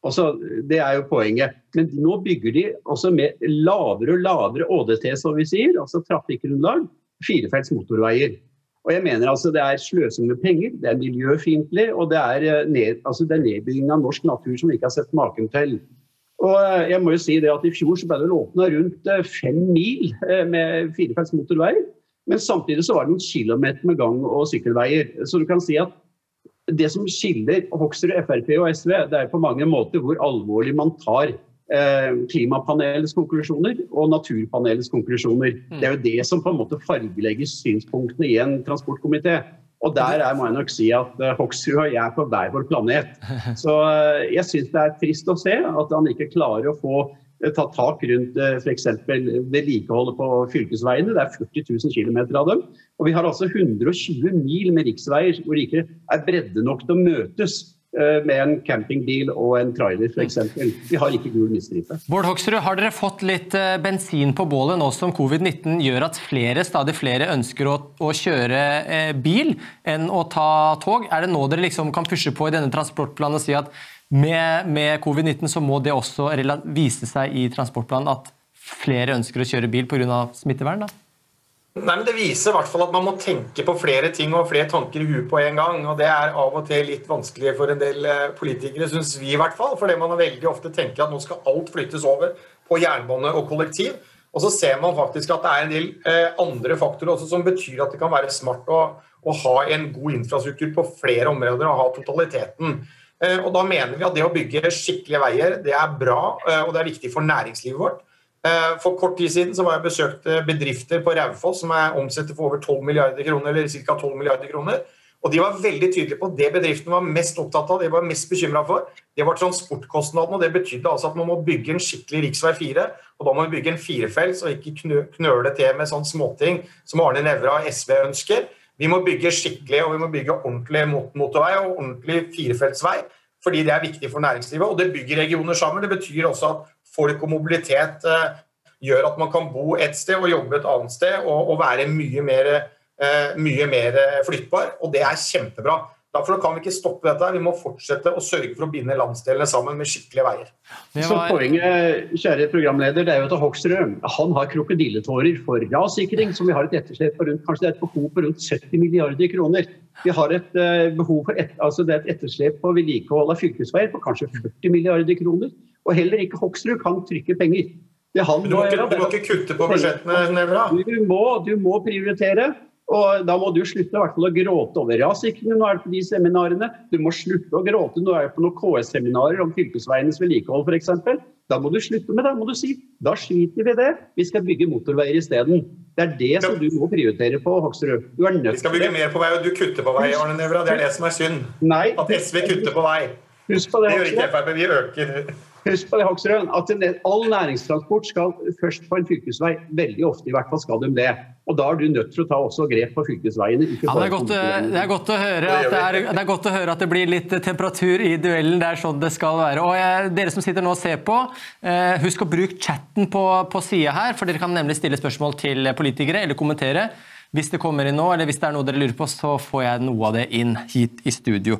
Altså, det jo poenget. Men nå bygger de også med lavere og lavere ÅDT, som vi sier, altså trafikkgrunnlag, 4-felts motorveier. Og jeg mener altså det sløsing med penger, det miljøfiendtlig, og det nedbygging av norsk natur som vi ikke har sett maken til. Og jeg må jo si det at i fjor så ble det åpnet rundt 5 mil med 4-felts motorveier, men samtidig så var det noen kilometer med gang- og sykkelveier. Så du kan si at det som skiller Hoksrud, FrP og SV, det på mange måter hvor alvorlig man tar klimapanelets konklusjoner og naturpanelets konklusjoner. Det jo det som på en måte fargelegger synspunktene i en transportkomité. Og der må jeg nok si at Hoksrud og jeg på hver vår planet. Så jeg synes det trist å se at han ikke klarer å få ta tak rundt for eksempel vedlikeholdet på fylkesveiene. Det 40 000 kilometer av dem. Og vi har altså 120 mil med riksveier hvor det ikke bredde nok til å møtes med en campingbil og en trailer for eksempel. Vi har ikke gul midtstripe. Bård Hoksrud, har dere fått litt bensin på bålet nå som covid-19 gjør at stadig flere ønsker å kjøre bil enn å ta tog? Det nå dere liksom kan pushe på i denne transportplanen og si at med covid-19 så må det også vise seg i transportplanen at flere ønsker å kjøre bil på grunn av smittevern da? Nei, men det viser i hvert fall at man må tenke på flere ting og flere tanker i huet på en gang, og det av og til litt vanskelig for en del politikere, synes vi i hvert fall, fordi man veldig ofte tenker at nå skal alt flyttes over på jernbane og kollektiv, og så ser man faktisk at det en del andre faktorer også som betyr at det kan være smart å ha en god infrastruktur på flere områder og ha totaliteten. Og da mener vi at det å bygge skikkelige veier, det bra, og det viktig for næringslivet vårt. For kort tid siden så var jeg besøkt bedrifter på Raufoss som omsetter for over 12 milliarder kroner, eller ca. 12 milliarder kroner. Og de var veldig tydelige på det bedriften var mest opptatt av, det var mest bekymret for. Det var transportkostnaden, og det betydde altså at man må bygge en skikkelig riksvei 4, og da må man bygge en 4-felts, og ikke knøle til med sånn småting som Arne Nævra og SV ønsker. Vi må bygge skikkelig, og vi må bygge ordentlig motorvei og ordentlig 4-feltsvei, fordi det viktig for næringslivet, og det bygger regioner sammen. Det betyr også at folk og mobilitet gjør at man kan bo et sted og jobbe et annet sted, og være mye mer flyttbar, og det kjempebra. Derfor kan vi ikke stoppe dette, vi må fortsette å sørge for å binde landsdelene sammen med skikkelige veier. Så poenget, kjære programleder, det jo at Hoksrud, han har krokodilletårer for rassikring, som vi har et etterslep på rundt, kanskje det et behov på rundt 70 milliarder kroner. Vi har et behov for det et etterslep på vedlikehold av fylkesveier på kanskje 40 milliarder kroner, og heller ikke Hoksrud kan trykke penger. Du må ikke kutte på budsjettene, Nævra. Du må prioritere. Og da må du slutte i hvert fall å gråte over rassikringen nå det på de seminarene. Du må slutte å gråte nå det på noen KS-seminarer om fylkesveienes vedlikehold for eksempel. Da må du slutte med det, må du si. Da sliter vi det. Vi skal bygge motorveier i stedet. Det det som du må prioritere på, Hoksrud. Du nødt til. Vi skal bygge mer på vei, og du kutter på vei, Arne Nævra. Det det som synd. Nei. At SV kutter på vei. Husk på det, det gjør ikke FrP, vi øker. Husk på det, Hoksrud, at all næringstransport skal først på en fylkesvei. Veldig ofte i hvert fall skal de det. Og da du nødt til å ta også grep på fylkesveiene. Ja, det godt å høre at det godt å høre at det blir litt temperatur i duellen. Det sånn det skal være. Og dere som sitter nå og ser på, husk å bruke chatten på siden her, for dere kan nemlig stille spørsmål til politikere eller kommentere. Hvis det kommer inn nå, eller hvis det noe dere lurer på, så får jeg noe av det inn hit i studio.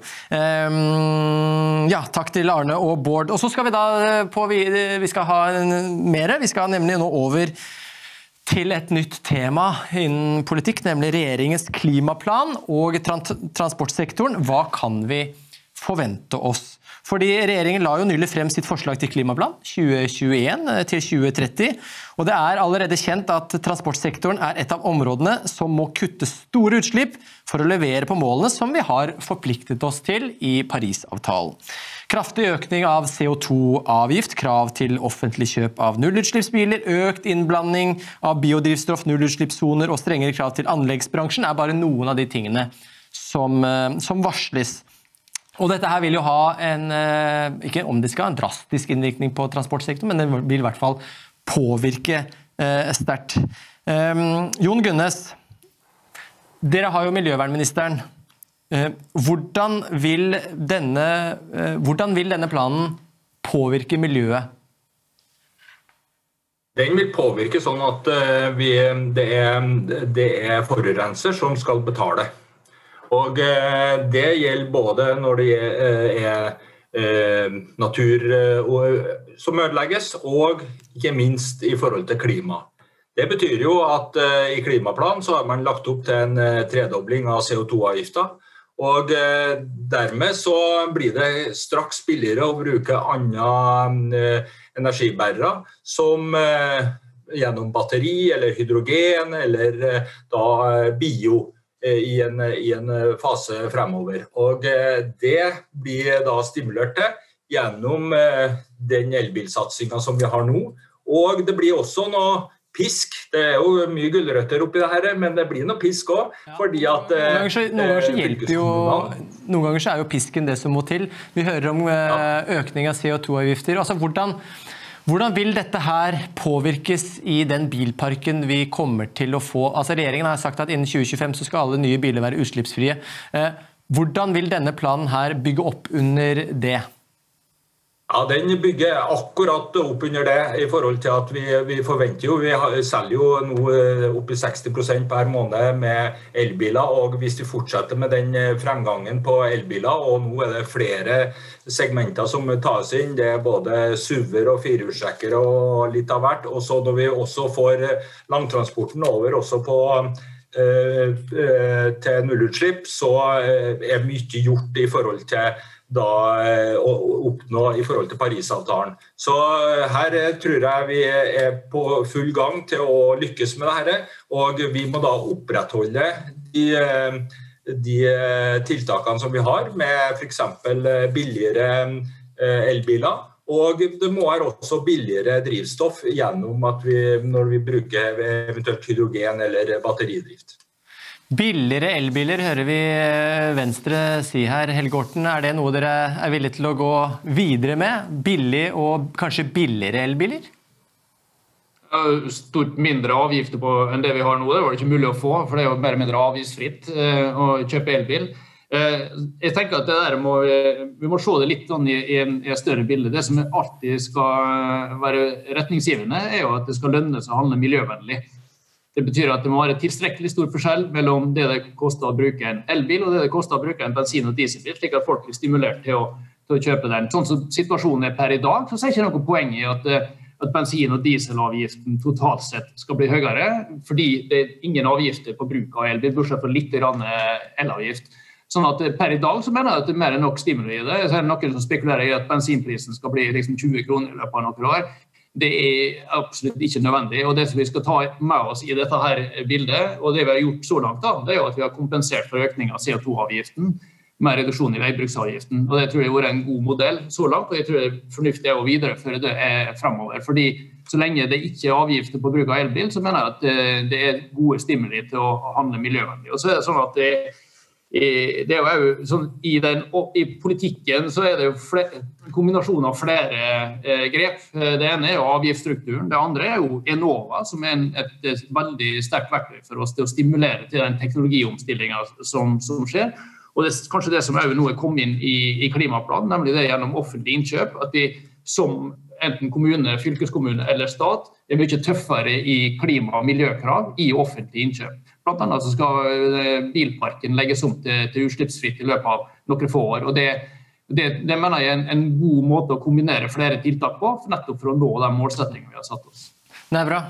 Ja, takk til Arne og Bård. Og så skal vi skal ha mer. Vi skal nemlig nå over til et nytt tema innen politikk, nemlig regjeringens klimaplan og transportsektoren. Hva kan vi forvente oss? Fordi regjeringen la jo nylig frem sitt forslag til klimaplan 2021 til 2030, og det allerede kjent at transportsektoren et av områdene som må kutte store utslipp for å levere på målene som vi har forpliktet oss til i Parisavtalen. Kraftig økning av CO2-avgift, krav til offentlig kjøp av nullutslippsbiler, økt innblanding av biodrivstoff, nullutslippssoner og strengere krav til anleggsbransjen bare noen av de tingene som varsles. Og dette her vil jo ha ikke om det skal en drastisk innvirkning på transportsektoren, men det vil i hvert fall påvirke sterkt. Jon Gunnes, dere har jo miljøvernministeren. Hvordan vil denne planen påvirke miljøet? Den vil påvirke sånn at det forurenser som skal betale. Og det gjelder både når det natur som ødelegges, og ikke minst i forhold til klima. Det betyr jo at i klimaplanen så har man lagt opp til en tredobling av CO2-avgifter, og dermed så blir det straks billigere å bruke andre energibærere som gjennom batteri eller hydrogen eller da bio i en fase fremover. Og det blir da stimulert til gjennom den elbilsatsingen som vi har nå, og det blir også noe pisk. Det jo mye gulrøtter oppi det her, men det blir noe pisk også, fordi at noen ganger så er jo pisken det som må til. Vi hører om økning av CO2-avgifter. Altså, hvordan vil dette her påvirkes i den bilparken vi kommer til å få? Altså, regjeringen har sagt at innen 2025 så skal alle nye biler være utslippsfrie. Hvordan vil denne planen her bygge opp under det? Ja, den bygger akkurat opp under det i forhold til at vi forventer jo, vi selger jo nå opp i 60% per måned med elbiler, og hvis vi fortsetter med den fremgangen på elbiler, og nå det flere segmenter som tas inn, det både SUV-er og firehjulstrekkere og litt av hvert, og så når vi også får langtransporten over også på til nullutslipp, så mye gjort i forhold til da å oppnå i forhold til Paris-avtalen. Så her tror jeg vi på full gang til å lykkes med dette, og vi må da opprettholde de tiltakene som vi har, med for eksempel billigere elbiler, og det må være også billigere drivstoff gjennom at når vi bruker eventuelt hydrogen eller batteridrift. Billigere elbiler hører vi Venstre si her. Helge Orten, det noe dere villige til å gå videre med? Billig og kanskje billigere elbiler? Stort mindre avgifter enn det vi har nå. Det var det ikke mulig å få, for det jo mer eller mindre avgiftsfritt å kjøpe elbil. Jeg tenker at vi må se det litt sånn i en større bilde. Det som alltid skal være retningsgivende jo at det skal lønne seg å handle miljøvennlig. Det betyr at det må være tilstrekkelig stor forskjell mellom det koster å bruke en elbil og det koster å bruke en bensin- og dieselbil, slik at folk blir stimulert til å kjøpe den. Sånn som situasjonen per i dag, så ser jeg ikke noe poeng i at bensin- og dieselavgiften totalt sett skal bli høyere, fordi det ingen avgifter på bruk av elbil, bortsett fra litt elavgift. Sånn at per i dag så mener jeg at det mer enn nok stimuli i det. Så det noen som spekulerer i at bensinprisen skal bli liksom 20 kroner i løpet av noen år. Det absolutt ikke nødvendig, og det som vi skal ta med oss i dette her bildet, og det vi har gjort så langt da, det jo at vi har kompensert for økning av CO2-avgiften med reduksjon i veibruksavgiften, og det tror jeg har vært en god modell så langt, og jeg tror det fornuftig å videreføre det fremover, fordi så lenge det ikke avgifter på bruk av elbil, så mener jeg at det gode stimuli til å handle miljøvennlig, og så det sånn at det jo sånn, i politikken så det jo en kombinasjon av flere grep. Det ene jo avgiftsstrukturen, det andre jo Enova, som et veldig sterkt verktøy for oss til å stimulere til den teknologiomstillingen som skjer. Og det kanskje det som nå kommet inn i klimaplanen, nemlig det gjennom offentlig innkjøp, at vi som enten kommune, fylkeskommune eller stat mye tøffere i klima- og miljøkrav i offentlig innkjøp. Blant annet så skal bilparken legges om til utslippsfritt i løpet av noen få år, og det mener jeg en god måte å kombinere flere tiltak på, nettopp for å nå de målsettingene vi har satt oss. Det bra.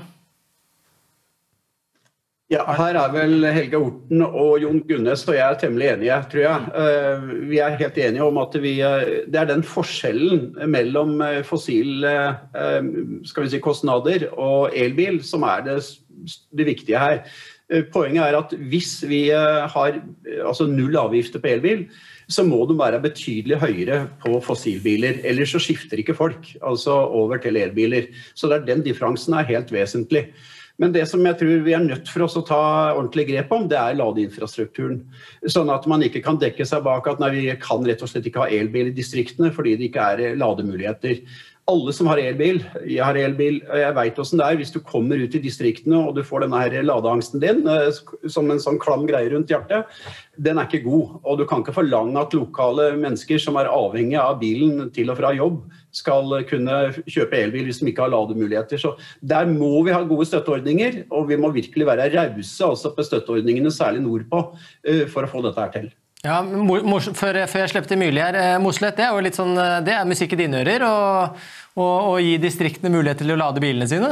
Ja, her vel Helge Orten og Jon Gunnes og jeg temmelig enige, tror jeg. Vi helt enige om at det den forskjellen mellom fossil skal vi si, kostnader og elbil som det viktige her. Poenget at hvis vi har altså null avgifter på elbil, så må de være betydelig høyere på fossilbiler, ellers så skifter ikke folk altså over til elbiler. Så den differansen helt vesentlig. Men det som jeg tror vi nødt for oss å ta ordentlig grep om, det ladeinfrastrukturen. Sånn at man ikke kan dekke seg bak at vi kan rett og slett ikke ha elbil i distriktene, fordi det ikke lademuligheter. Alle som har elbil, jeg har elbil, og jeg vet hvordan det hvis du kommer ut i distriktene og du får denne her ladeangsten din, som en sånn klam greie rundt hjertet, den ikke god. Og du kan ikke forlange at lokale mennesker som avhengige av bilen til og fra jobb, skal kunne kjøpe elbil hvis de ikke har lademuligheter. Så der må vi ha gode støtteordninger, og vi må virkelig være rause altså på støtteordningene, særlig nordpå, for å få dette her til. Ja, før jeg slepp til Myrli her, Mossleth, det jo litt sånn, det musikk i dine ører, og gi distriktene mulighet til å lade bilene sine?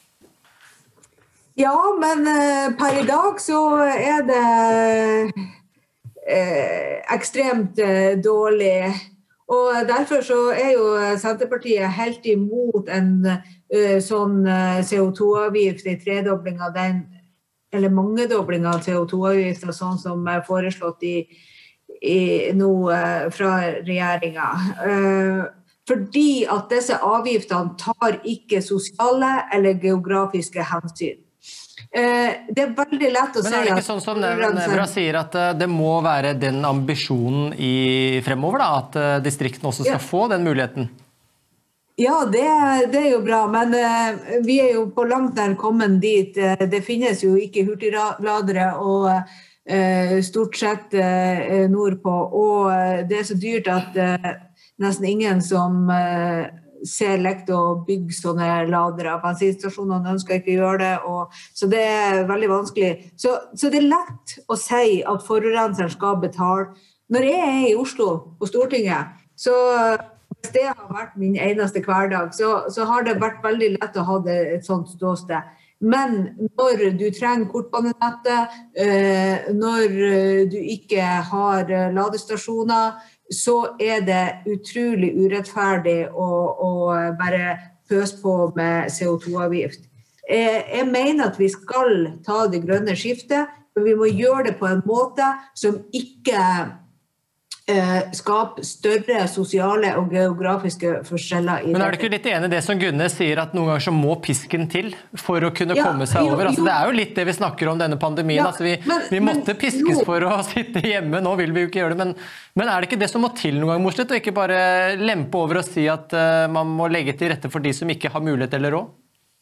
Ja, men per i dag så det ekstremt dårlig. Og derfor så jo Senterpartiet helt imot en sånn CO2-avgift, en tredobling av den, eller mangedobling av CO2-avgifter, sånn som foreslått nå fra regjeringen. Fordi at disse avgiftene tar ikke sosiale eller geografiske hensyn. Det veldig lett å si at... Men det ikke sånn som Nævra sier at det må være den ambisjonen fremover da, at distriktene også skal få den muligheten? Ja, det jo bra, men vi jo på langt nær kommet dit. Det finnes jo ikke hurtigladere og stort sett nordpå, og det så dyrt at nesten ingen som ser lekt å bygge sånne ladere. Bensinstasjonene ønsker ikke å gjøre det, så det veldig vanskelig. Så det lett å si at forurenseren skal betale. Når jeg i Oslo på Stortinget, så hvis det har vært min eneste hverdag, så har det vært veldig lett å ha det et sånt ståsted. Men når du trenger kortbanenettet, når du ikke har ladestasjoner, så det utrolig urettferdig å bare pøse på med CO2-avgift. Jeg mener at vi skal ta det grønne skiftet, men vi må gjøre det på en måte som ikke skaper større sosiale og geografiske forskjeller. Men det ikke litt enig i det som Gunne sier, at noen ganger så må pisken til for å kunne komme seg over? Altså, det jo litt det vi snakker om denne pandemien. Altså, vi måtte piskes for å sitte hjemme, nå vil vi jo ikke gjøre det. Men det ikke det som må til noen gang, Mossleth, og ikke bare lempe over og si at man må legge til rette for de som ikke har mulighet eller råd?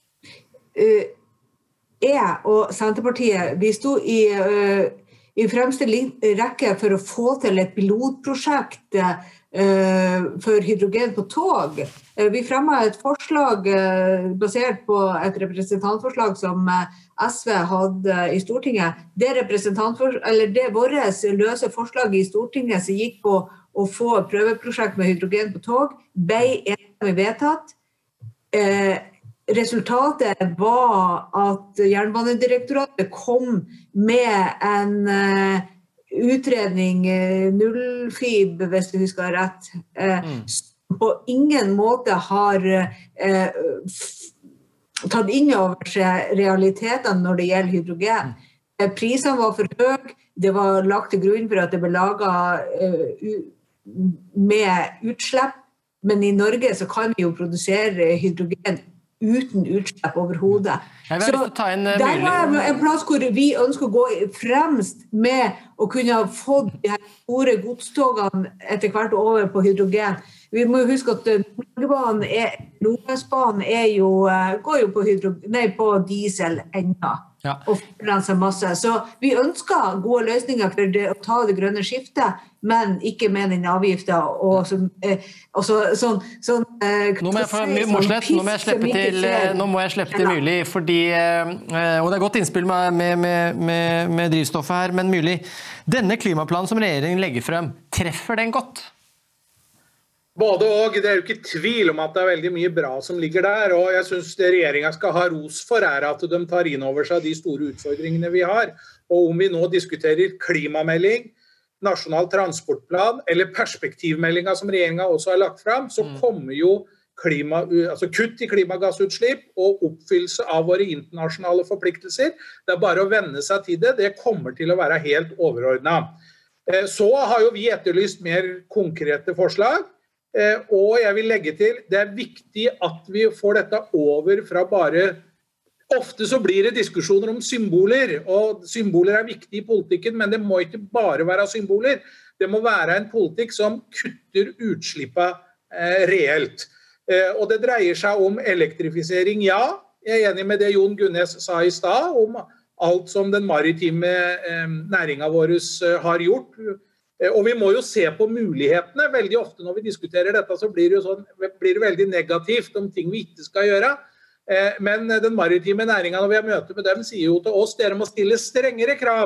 Jeg og Senterpartiet, vi stod i fremste rekke for å få til et pilotprosjekt for hydrogen på tog. Vi fremmet et forslag basert på et representantforslag som SV hadde i Stortinget. Det våres løse forslag i Stortinget som gikk på å få et prøveprosjekt med hydrogen på tog, ble enstemmig vedtatt. Resultatet var at Jernbanedirektoratet kom med en utredning, nullfib, hvis du husker rett, som på ingen måte har tatt inn over seg realitetene når det gjelder hydrogen. Prisene var for høye, det var lagt til grunn for at det ble laget med utslipp, men i Norge så kan vi jo produsere hydrogen uten utslipp overhodet. Så der var en plass hvor vi ønsker å gå fremst med å kunne få de her store godstogene etter hvert over på hydrogen. Vi må huske at Nordlandsbanen går jo på diesel enda. Ja. Og forurenser masse. Så vi ønsker gode løsninger for å ta det grønne skiftet, men ikke med den avgiften. Nå må jeg slippe til Myrli, fordi, og det godt innspill med drivstoffet her, men Myrli, denne klimaplanen som regjeringen legger frem, treffer den godt? Både og, det jo ikke tvil om at det veldig mye bra som ligger der, og jeg synes det regjeringen skal ha ros for at de tar inn over seg de store utfordringene vi har. Og om vi nå diskuterer klimamelding, nasjonal transportplan eller perspektivmeldingen som regjeringen også har lagt frem, så kommer jo kutt i klimagassutslipp og oppfyllelse av våre internasjonale forpliktelser. Det bare å vende seg til det, det kommer til å være helt overordnet. Så har jo vi etterlyst mer konkrete forslag, og jeg vil legge til, det viktig at vi får dette over fra bare, ofte så blir det diskusjoner om symboler, og symboler viktige i politikken, men det må ikke bare være symboler. Det må være en politikk som kutter utslippene reelt. Og det dreier seg om elektrifisering, ja. Jeg enig med det Jon Gunnes sa i sted, om alt som den maritime næringen vår har gjort. Og vi må jo se på mulighetene. Veldig ofte når vi diskuterer dette, så blir det veldig negativt om ting vi ikke skal gjøre. Men den maritime næringen, når vi har møte med dem, sier jo til oss, dere må stille strengere krav.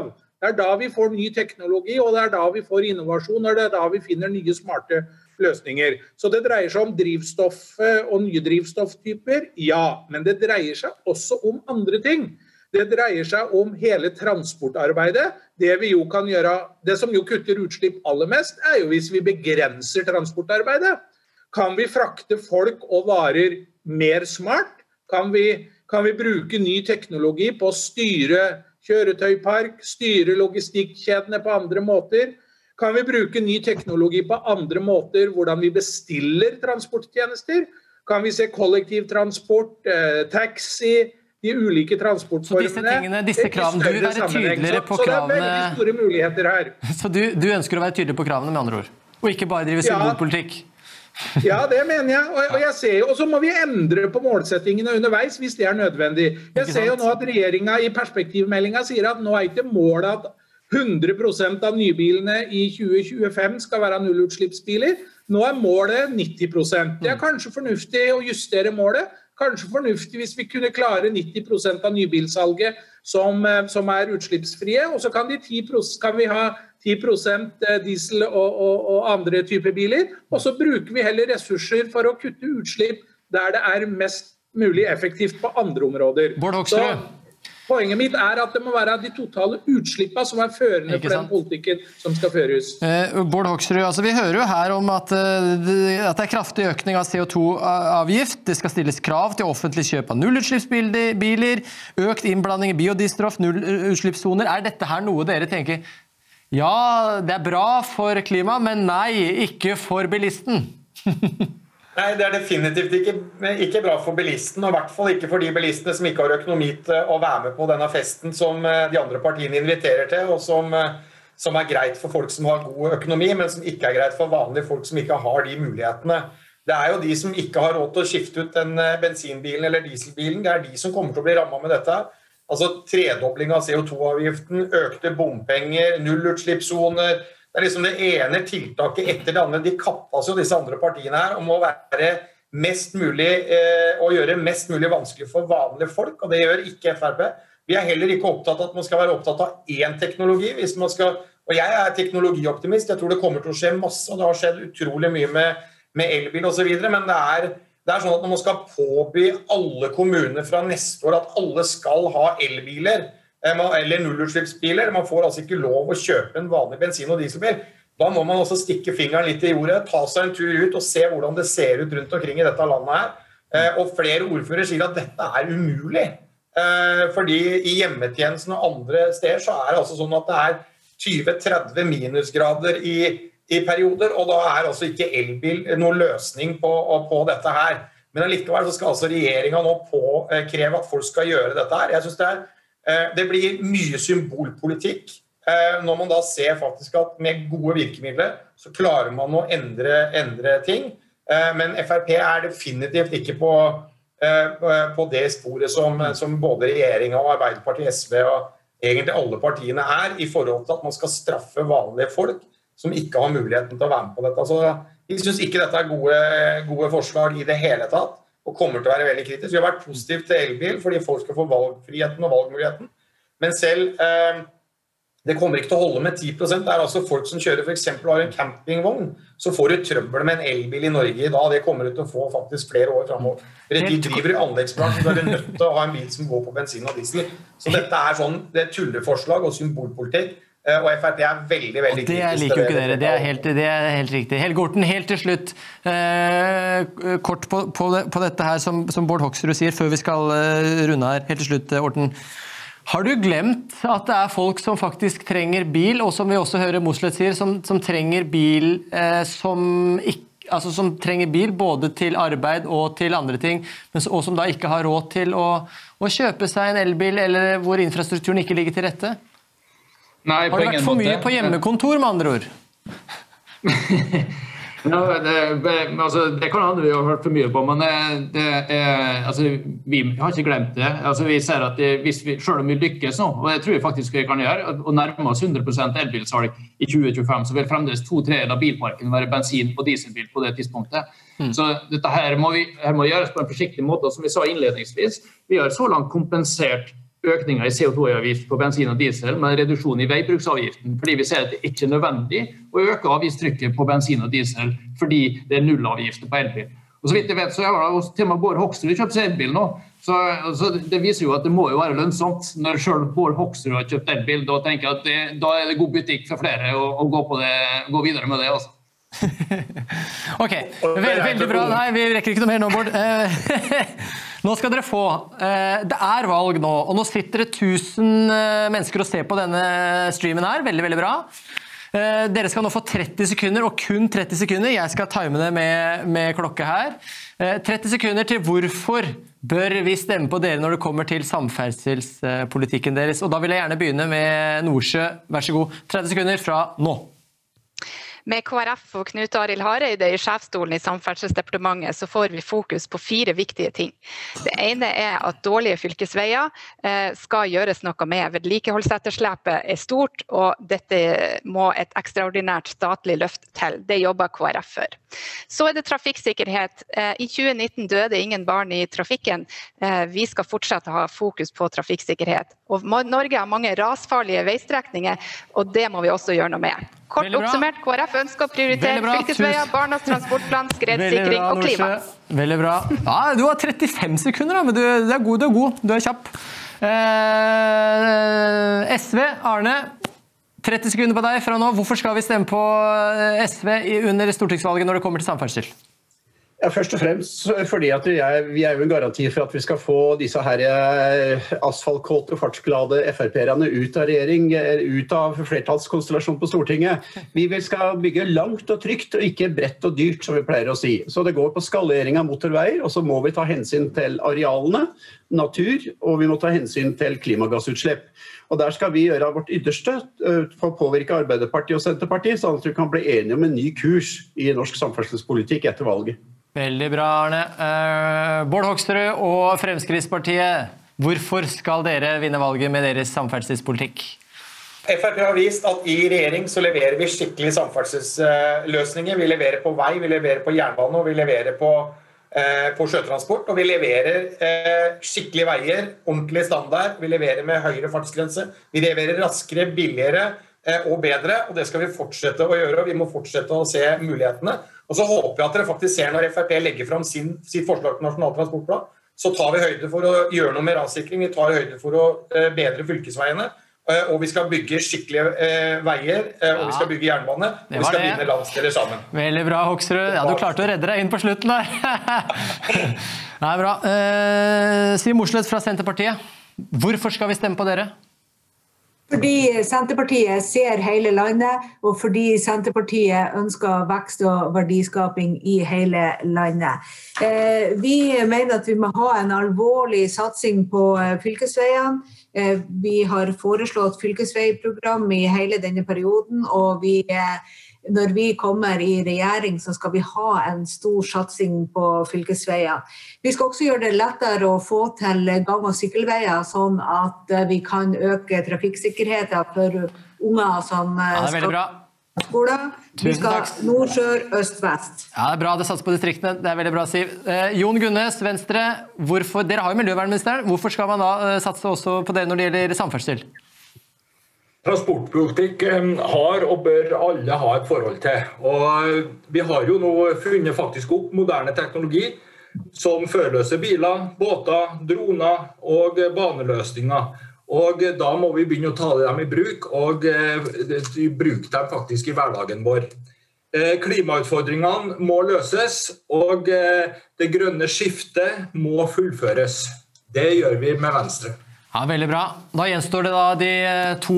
Det da vi får ny teknologi, og det da vi får innovasjon, og det da vi finner nye smarte løsninger. Så det dreier seg om drivstoff og nye drivstofftyper, ja, men det dreier seg også om andre ting. Det dreier seg om hele transportarbeidet. Det vi jo kan gjøre, det som jo kutter utslipp aller mest, jo hvis vi begrenser transportarbeidet. Kan vi frakte folk og varer mer smart? Kan vi bruke ny teknologi på å styre kjøretøypark, styre logistikkjedene på andre måter? Kan vi bruke ny teknologi på andre måter, hvordan vi bestiller transporttjenester? Kan vi se kollektivtransport, taxi, de ulike transportformene? Så disse tingene, disse kravene, du vil være tydeligere på kravene. Så det veldig store muligheter her. Så du ønsker å være tydelig på kravene med andre ord, og ikke bare drive symbolpolitikk? Ja, det mener jeg, og jeg ser jo, og så må vi endre på målsettingene underveis hvis det nødvendig. Jeg ser jo nå at regjeringen i perspektivmeldingen sier at nå ikke målet at 100% av nybilene i 2025 skal være nullutslippsbiler. Nå målet 90%. Det kanskje fornuftig å justere målet. Kanskje fornuftig hvis vi kunne klare 90% av nybilsalget som utslippsfrie, og så kan vi ha 10% diesel og andre typer biler, og så bruker vi heller ressurser for å kutte utslipp der det mest mulig effektivt på andre områder. Bård Hoksrud. Poenget mitt at det må være de totale utslippene som førende for den politikken som skal føres. Bård Hoksrud, altså vi hører jo her om at det kraftig økning av CO2-avgift, det skal stilles krav til offentlig kjøp av nullutslippsbiler, økt innblanding i biodrivstoff, nullutslippssoner. Dette her noe dere tenker, ja, det bra for klima, men nei, ikke for bilisten? Nei, det definitivt ikke bra for bilisten, og i hvert fall ikke for de bilistene som ikke har økonomi til å være med på denne festen som de andre partiene inviterer til, og som greit for folk som har god økonomi, men som ikke greit for vanlige folk som ikke har de mulighetene. Det jo de som ikke har råd til å skifte ut den bensinbilen eller dieselbilen, det de som kommer til å bli rammet med dette. Altså tredobling av CO2-avgiften, økte bompenger, nullutslippssoner. Det liksom det ene tiltaket etter det andre. De kappes jo disse andre partiene her om å være mest mulig og gjøre mest mulig vanskelig for vanlige folk, og det gjør ikke FrP. Vi heller ikke opptatt av at man skal være opptatt av én teknologi. Hvis man skal, og jeg teknologioptimist, jeg tror det kommer til å skje masse, og det har skjedd utrolig mye med elbil og så videre, men det sånn at når man skal påby alle kommuner fra neste år at alle skal ha elbiler, eller nullutslippsbiler, man får altså ikke lov å kjøpe en vanlig bensin- og dieselbil, da må man også stikke fingeren litt i jordet, ta seg en tur ut og se hvordan det ser ut rundt omkring i dette landet her. Og flere ordfører sier at dette umulig, fordi i hjemmetjenesten og andre steder så det altså sånn at det 20-30 minusgrader i perioder, og da altså ikke elbil noen løsning på dette her. Men allikevel så skal altså regjeringen nå kreve at folk skal gjøre dette her. Jeg synes det blir mye symbolpolitikk når man da ser faktisk at med gode virkemidler så klarer man å endre ting. Men FrP definitivt ikke på det sporet som både regjeringen og Arbeiderpartiet, SV og egentlig alle partiene i forhold til at man skal straffe vanlige folk som ikke har muligheten til å være med på dette. Så vi synes ikke dette gode forslag i det hele tatt, og kommer til å være veldig kritisk. Vi har vært positivt til elbil, fordi folk skal få valgfriheten og valgmuligheten. Men selv, det kommer ikke til å holde med 10%. Det altså folk som kjører for eksempel har en campingvogn, så får du trøbbel med en elbil i Norge i dag. Det kommer du til å få faktisk flere år fremover. De driver i anleggsbransjen, så nødt til å ha en bil som går på bensin og diesel. Så dette sånn, det tulleforslag og symbolpolitikk. Og FrP veldig, veldig kritisk. Det liker jo ikke dere, det helt riktig. Helge Orten, helt til slutt, kort på dette her som Bård Hoksrud sier, før vi skal runde her, helt til slutt, Orten. Har du glemt at det folk som faktisk trenger bil, og som vi også hører Mossleth sier, som trenger bil som trenger bil både til arbeid og til andre ting, og som da ikke har råd til å kjøpe seg en elbil, eller hvor infrastrukturen ikke ligger til rette? Nei, har det vært for mye på hjemmekontor, med andre ord? Det kan andre vi har hørt for mye på, men vi har ikke glemt det. Vi ser at selv om vi lykkes nå, og det tror jeg faktisk vi kan gjøre, og nærme oss 100% elbilsalg i 2025, så vil fremdeles 2/3 av bilparken være bensin- og dieselbil på det tidspunktet. Så dette her må gjøres på en forsiktig måte, og som vi sa innledningsvis, vi har så langt kompensert økninger i CO2-avgift på bensin og diesel med reduksjon i veibruksavgiften, fordi vi ser at det ikke er nødvendig å øke avgiftstrykket på bensin og diesel fordi det er nullavgifter på elbil. Og så vidt jeg vet, så har det til og med Bård Hoksrud kjøpt seg elbil nå. Så det viser jo at det må jo være lønnsomt. Når selv Bård Hoksrud har kjøpt elbil, da tenker jeg at da er det god butikk for flere å gå videre med det. Altså. Ok, veldig bra. Nei, vi rekker ikke noe mer nå, Bård. Nå skal dere få. Det er valg nå, og nå sitter det 1000 mennesker og ser på denne streamen her. Veldig, veldig bra. Dere skal nå få 30 sekunder, og kun 30 sekunder. Jeg skal time det med klokka her. 30 sekunder til hvorfor bør vi stemme på dere når det kommer til samferdselspolitikken deres. Og da vil jeg gjerne begynne med Nordsjø. Vær så god. 30 sekunder fra nå. Med KrF og Knut Arild Hareide i sjefsstolen i Samferdselsdepartementet så får vi fokus på 4 viktige ting. Det ene er at dårlige fylkesveier skal gjøres noe med. Vedlikeholdsetterslepet er stort, og dette må et ekstraordinært statlig løft til. Det jobber KrF for. Så er det trafikksikkerhet. I 2019 døde ingen barn i trafikken. Vi skal fortsette å ha fokus på trafikksikkerhet. Og Norge har mange rasfarlige veistrekninger, og det må vi også gjøre noe med. Kort oppsummert, KrF ønsker å prioritere fylkesveier, barnas transportplan, skredsikring og klima. Veldig bra. Ja, du har 35 sekunder, da, men du er god, du er kjapp. SV, Arne, 30 sekunder på deg fra nå. Hvorfor skal vi stemme på SV under stortingsvalget når det kommer til samferdsel? Ja, først og fremst fordi at vi er jo en garanti for at vi skal få disse her asfaltkåte, fartsglade FRP-erne ut av regjering, ut av flertallskonstellasjon på Stortinget. Vi skal bygge langt og trygt, og ikke bredt og dyrt, som vi pleier å si. Så det går på skalering av motorveier, og så må vi ta hensyn til arealene, natur, og vi må ta hensyn til klimagassutslipp. Og der skal vi gjøre vårt ytterste for å påvirke Arbeiderpartiet og Senterpartiet, sånn at vi kan bli enige om en ny kurs i norsk samferdselspolitikk etter valget. Veldig bra, Arne. Bård Hoksrud og Fremskrittspartiet, hvorfor skal dere vinne valget med deres samferdselspolitikk? FrP har vist at i regjering så leverer vi skikkelige samferdselsløsninger. Vi leverer på vei, vi leverer på jernbane, og vi leverer på sjøtransport. Og vi leverer skikkelige veier, ordentlig standard. Vi leverer med høyere fartsgrense. Vi leverer raskere, billigere og bedre, og det skal vi fortsette å gjøre. Vi må fortsette å se mulighetene. Og så håper jeg at dere faktisk ser når FrP legger fram sitt forslag til Nasjonal transportplan, så tar vi høyde for å gjøre noe med rassikring, vi tar høyde for å bedre fylkesveiene, og vi skal bygge skikkelige veier, og vi skal bygge jernbane, og vi skal binde landsdeler sammen. Veldig bra, Hoksrud. Ja, du klarte å redde deg inn på slutten der. Det er bra. Siv Mossleth fra Senterpartiet, hvorfor skal vi stemme på dere? Fordi Senterpartiet ser hele landet, og fordi Senterpartiet ønsker vekst og verdiskaping i hele landet. Vi mener at vi må ha en alvorlig satsing på fylkesveiene. Vi har foreslått fylkesveiprogram i hele denne perioden, og når vi kommer i regjering, så skal vi ha en stor satsing på fylkesveier. Vi skal også gjøre det lettere å få til gang- og sykkelveier, sånn at vi kan øke trafikksikkerheten for unger som skal på skole. Vi skal nord, sør, øst, vest. Ja, det er bra det satser på distriktene. Det er veldig bra, Siv. Jon Gunnes, Venstre, dere har jo miljøvernministeren. Hvorfor skal man da satse også på det når det gjelder samferdsel? Transportpolitikk har og bør alle ha et forhold til. Og vi har jo nå funnet faktisk opp moderne teknologi som førerløse biler, båter, droner og baneløsninger. Og da må vi begynne å ta dem i bruk, og bruke dem faktisk i hverdagen vår. Klimautfordringene må løses, og det grønne skiftet må fullføres. Det gjør vi med Venstre. Ja, veldig bra. Da gjenstår det da de to,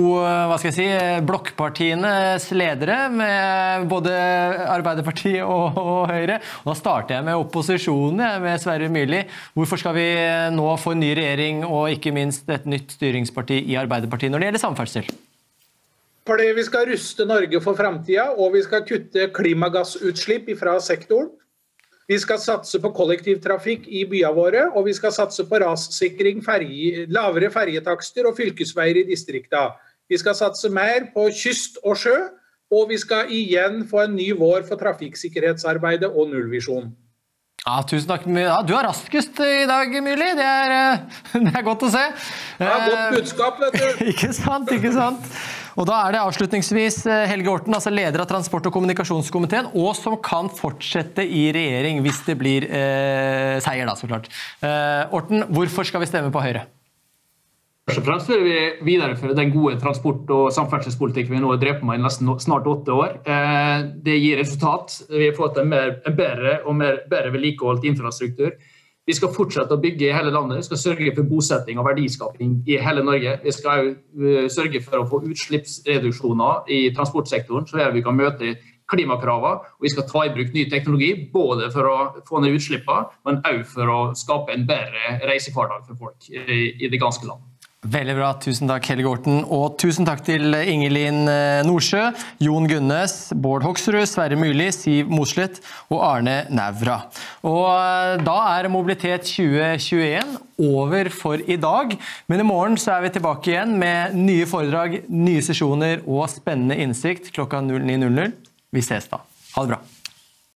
blokkpartienes ledere med både Arbeiderpartiet og Høyre. Og da starter jeg med opposisjonen, med Sverre Myrli. Hvorfor skal vi nå få en ny regjering og ikke minst et nytt styringsparti i Arbeiderpartiet når det gjelder samferdsel? Fordi vi skal ruste Norge for fremtiden, og vi skal kutte klimagassutslipp fra sektoren. Vi skal satse på kollektivtrafikk i byene våre, og vi skal satse på rassikring, lavere ferjetakster og fylkesveier i distriktene. Vi skal satse mer på kyst og sjø, og vi skal igjen få en ny vår for trafikksikkerhetsarbeidet og nullvisjon. Ja, tusen takk. Ja, du er raskest I dag, Myrli. Det er godt å se. Ja, godt budskap, vet du. Ikke sant, ikke sant. Og da det avslutningsvis Helge Orten, altså leder av Transport- og kommunikasjonskomiteen, og som kan fortsette I regjering hvis det blir seier da, så klart. Orten, hvorfor skal vi stemme på Høyre? Først og fremst vil vi videreføre den gode transport- og samferdselspolitikken vi nå har drevet med I nesten snart 8 år. Det gir resultat. Vi har fått en bedre og bedre vedlikeholdt infrastruktur. Vi skal fortsette å bygge I hele landet. Vi skal sørge for bosetting og verdiskaping I hele Norge. Vi skal sørge for å få utslippsreduksjoner I transportsektoren, så vi kan møte klimakraver, og vi skal ta I bruk ny teknologi, både for å få ned utslippene, men også for å skape en bedre reisehverdag for folk I det ganske land. Veldig bra, tusen takk Helge Orten, og tusen takk til Ingelin Norsjø, Jon Gunnes, Bård Hoksrud, Sverre Myrli, Siv Mossleth og Arne Nævra. Og da Mobilitet 2021 over for I dag, men I morgen så vi tilbake igjen med nye foredrag, nye sesjoner og spennende innsikt klokka 09:00. Vi ses da. Ha det bra.